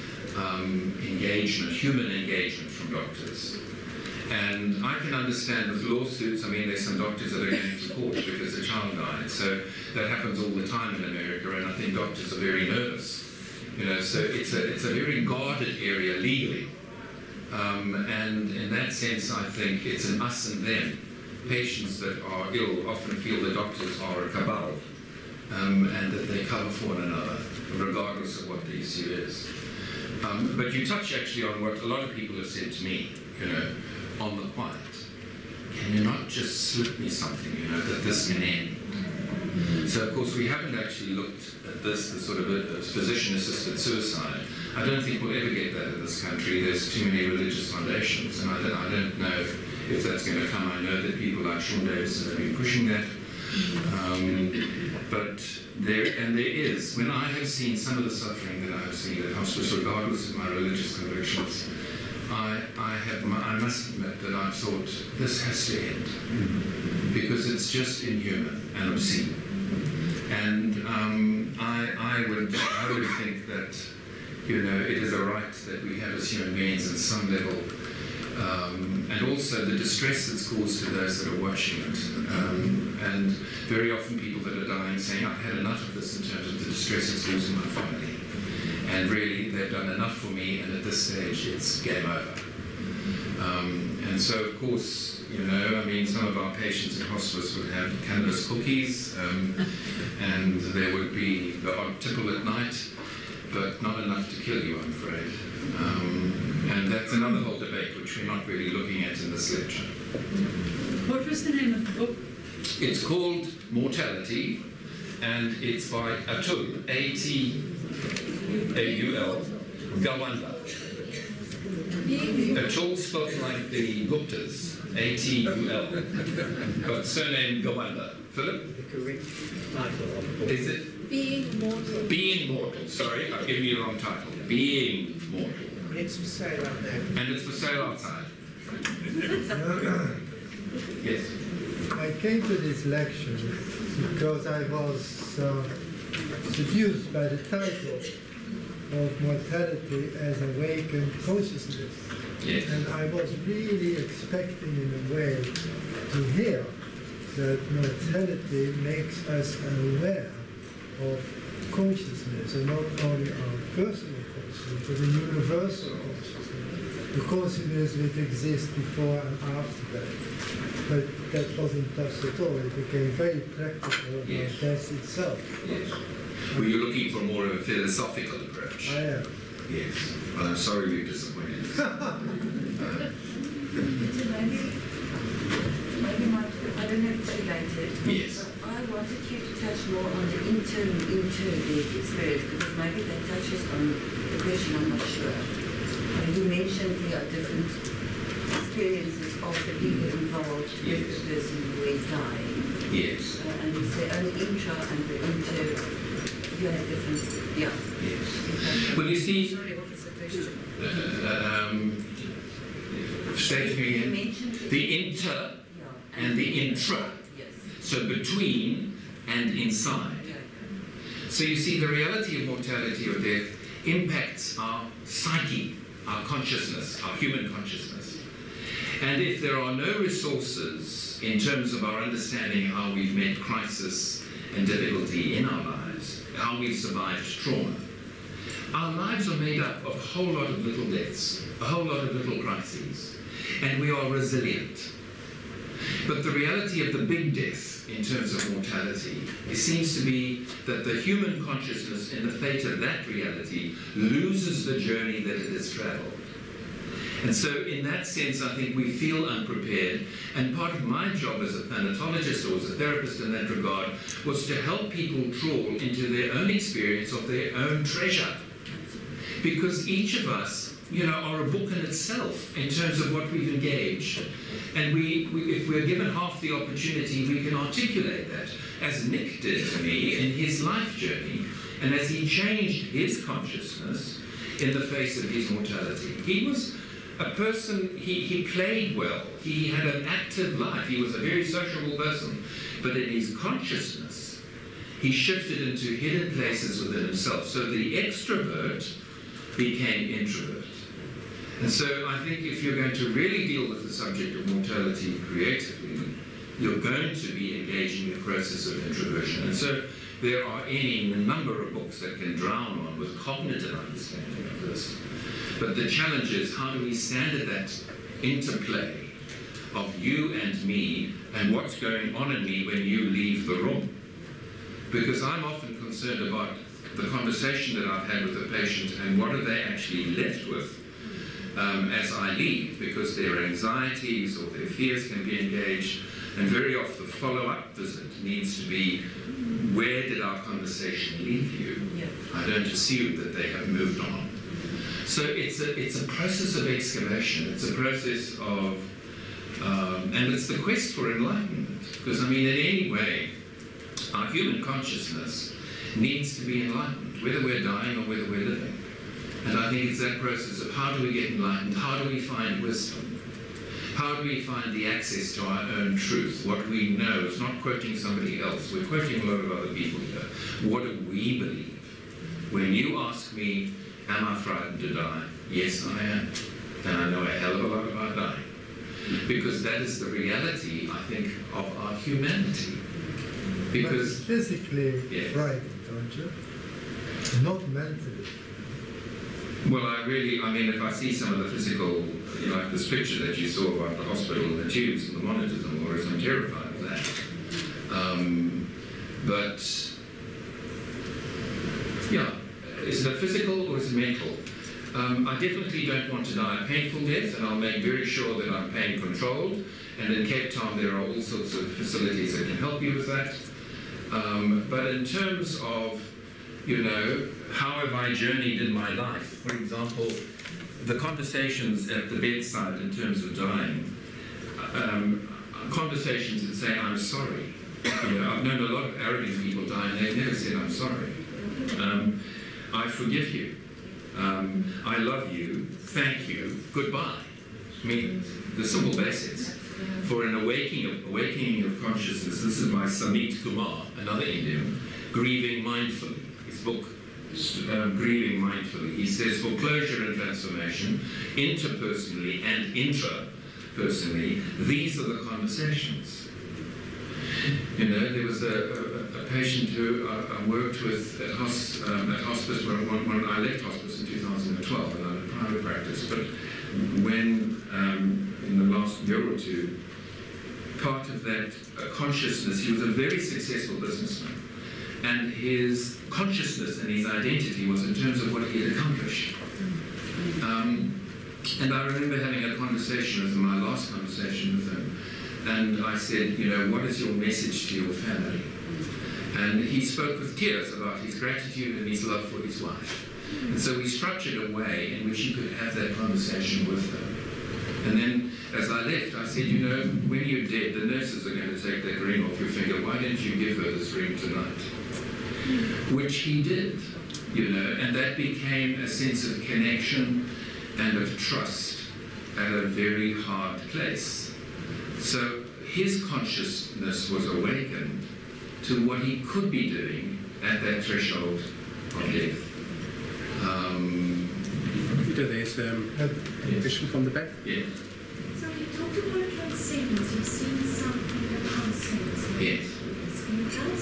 engagement, human engagement from doctors. And I can understand with lawsuits, I mean, there's some doctors that are going to court because a child died. So that happens all the time in America, and I think doctors are very nervous. You know, so it's a very guarded area legally. And in that sense, I think it's an us and them. Patients that are ill often feel the doctors are a cabal, and that they cover for one another, regardless of what the issue is. But you touch actually on what a lot of people have said to me, you know, on the quiet. Can you not just slip me something, you know, that this can end? So, of course, we haven't actually looked at this, the sort of a physician-assisted suicide. I don't think we'll ever get that in this country. There's too many religious foundations, and I don't know if that's going to come. I know that people like Sean Davison have been pushing that. But there is, when I have seen some of the suffering that I have seen at hospice, regardless of my religious convictions, I must admit that I've thought, this has to end, because it's just inhuman and obscene. And I would think that, you know, it is a right that we have as human beings at some level, and also the distress that's caused to those that are watching it. And very often people that are dying saying, I've had enough of this in terms of the distress it's causing my family. And really, they've done enough for me, and at this stage, it's game over. And so, of course, you know, I mean, some of our patients in hospice would have cannabis cookies, and there would be the odd tipple at night, but not enough to kill you, I'm afraid. And that's another whole debate, which we're not really looking at in this lecture. What was the name of the book? It's called Mortality, and it's by Atul, A-T-A-U-L, Gawanda. Atul spelled like the Guptas, A-T-U-L, but surname Gawanda. Philip? The correct title of the book. Is it? Being Mortal. Being Mortal, sorry, I've given you the wrong title. Being Mortal. It's for sale out there. And it's for sale outside. Yes. I came to this lecture because I was seduced by the title of Mortality as Awakened Consciousness. Yes. And I was really expecting, in a way, to hear that mortality makes us aware of consciousness, and not only our personal consciousness, but a universal consciousness. The consciousness that exists before and after death. But that wasn't touched at all. It became very practical about death itself. Yes. Were you looking for more of a philosophical approach? I am. Yes. Well, I'm sorry we were disappointed. Maybe I don't know if it's related. Yes. But I wanted you to touch more on the inter-death experience, because maybe that touches on the question, I'm not sure. You mentioned there are different experiences of the people involved with the person who is dying. Yes. And it's the intra and the inter, you have different, yeah. Yes. Well, you see, Sorry, what was the question? say to me again, the inter and the intra. Yes. So between and inside. Okay. So you see, the reality of mortality or death impacts our psyche, our consciousness, our human consciousness. And if there are no resources in terms of our understanding how we've met crisis and difficulty in our lives, how we've survived trauma, our lives are made up of a whole lot of little deaths, a whole lot of little crises, and we are resilient. But the reality of the big death in terms of mortality, it seems to be that the human consciousness in the fate of that reality loses the journey that it has traveled. And so in that sense, I think we feel unprepared, and part of my job as a thanatologist or as a therapist in that regard was to help people trawl into their own experience of their own treasure. Because each of us, you know, are a book in itself in terms of what we've engaged. And if we're given half the opportunity, we can articulate that, as Nick did to me in his life journey, and as he changed his consciousness in the face of his mortality. He was a person, he played well, he had an active life, he was a very sociable person, but in his consciousness, he shifted into hidden places within himself. So the extrovert became introvert. And so I think if you're going to really deal with the subject of mortality creatively, you're going to be engaging the process of introversion. And so there are a number of books that can drown on with cognitive understanding of this. But the challenge is, how do we stand at that interplay of you and me and what's going on in me when you leave the room? Because I'm often concerned about the conversation that I've had with the patient and what are they actually left with as I leave, because their anxieties or their fears can be engaged, and very often the follow-up visit needs to be, where did our conversation leave you? Yeah. I don't assume that they have moved on. So it's a process of excavation, it's a process of, and it's the quest for enlightenment, because I mean in any way, our human consciousness needs to be enlightened, whether we're dying or whether we're living. And I think it's that process of how do we get enlightened, how do we find wisdom, how do we find the access to our own truth, what we know. It's not quoting somebody else, we're quoting a lot of other people here. What do we believe? When you ask me, am I frightened to die? Yes, I am. And I know a hell of a lot about dying. Because that is the reality, I think, of our humanity. Because but physically yes. frightened, don't you? Not mentally. Well, I mean, if I see some of the physical, like this picture that you saw about the hospital and the tubes and the monitors and all this, I'm terrified of that. But, yeah, is it a physical or is it mental? I definitely don't want to die a painful death, and I'll make very sure that I'm pain controlled. And in Cape Town, there are all sorts of facilities that can help you with that. But in terms of, how have I journeyed in my life? For example, the conversations at the bedside in terms of dying, conversations that say, I'm sorry. I've known a lot of arrogant people die and they've never said, I'm sorry. I forgive you. I love you. Thank you. Goodbye. I mean, the simple basics. For an awakening of consciousness, this is by Samit Kumar, another Indian, Grieving Mindfully. His book, Grieving Mindfully. He says, for closure and transformation, interpersonally and intrapersonally, these are the conversations. There was a patient who I worked with at hospice when I left hospice in 2012, and I had a private practice. But when, in the last year or two, part of that consciousness, he was a very successful businessman, and his consciousness and his identity was in terms of what he had accomplished. And I remember having a conversation with him, my last conversation with him, and I said, what is your message to your family? And he spoke with tears about his gratitude and his love for his wife. And so we structured a way in which he could have that conversation with them. And then, as I left, I said, when you're dead, the nurses are going to take that ring off your finger. Why don't you give her this ring tonight? Which he did, and that became a sense of connection and of trust at a very hard place. So his consciousness was awakened to what he could be doing at that threshold of death. Peter, there's a question from the back. Yeah. So you talked transcendence, you've seen something that transcends. Yes. Can you tell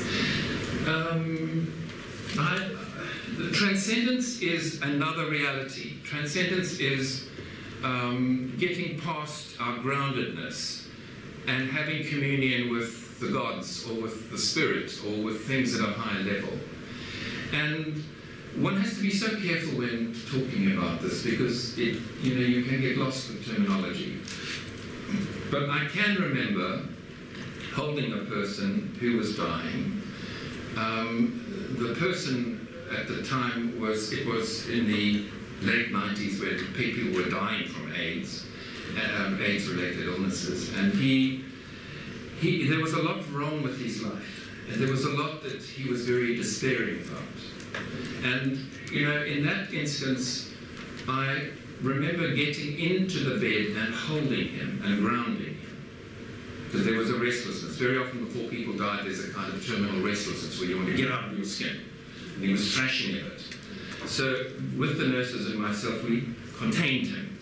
us? Transcendence is another reality. Transcendence is getting past our groundedness and having communion with the gods or with the spirit or with things at a higher level. And one has to be so careful when talking about this because you can get lost with terminology. But I can remember holding a person who was dying. The person at the time it was in the late 90s where people were dying from AIDS, AIDS-related illnesses, and there was a lot wrong with his life, and there was a lot that he was very despairing about. And in that instance, I remember getting into the bed and holding him and grounding him, because there was a restlessness. Very often before people die, there's a kind of terminal restlessness where you want to get out of your skin. And he was thrashing a bit. So with the nurses and myself, we contained him.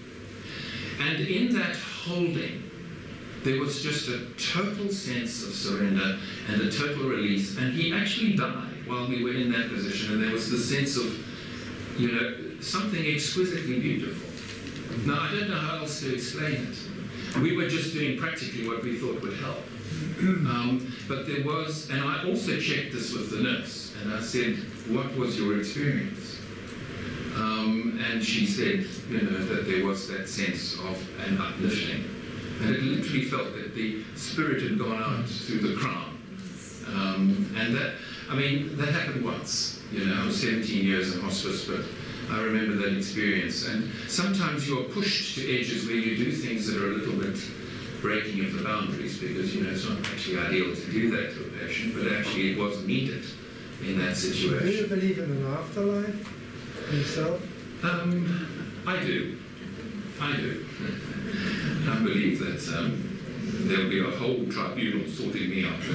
And in that holding, there was just a total sense of surrender and a total release. And he actually died while we were in that position. And there was the sense of, something exquisitely beautiful. Now, I don't know how else to explain it. We were just doing practically what we thought would help. But there was, and I also checked this with the nurse, and I said, what was your experience? And she said, that there was that sense of an uplifting. And it literally felt that the spirit had gone out through the crown. And that happened once. I was 17 years in hospice, but I remember that experience. And sometimes you're pushed to edges where you do things that are a little bit breaking of the boundaries because, it's not actually ideal to do that to a patient, but actually it was needed in that situation. Do you believe in an afterlife yourself? I do. I believe that there'll be a whole tribunal sorting me out.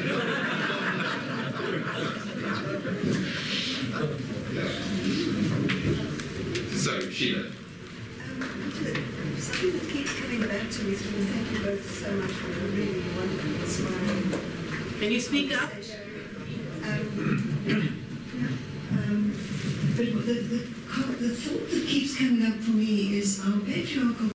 So, Sheila. Something that keeps coming back to me is when thank you both so much for a really wonderful, inspiring. Can you speak up? But the thought that keeps coming up for me is our patriarchal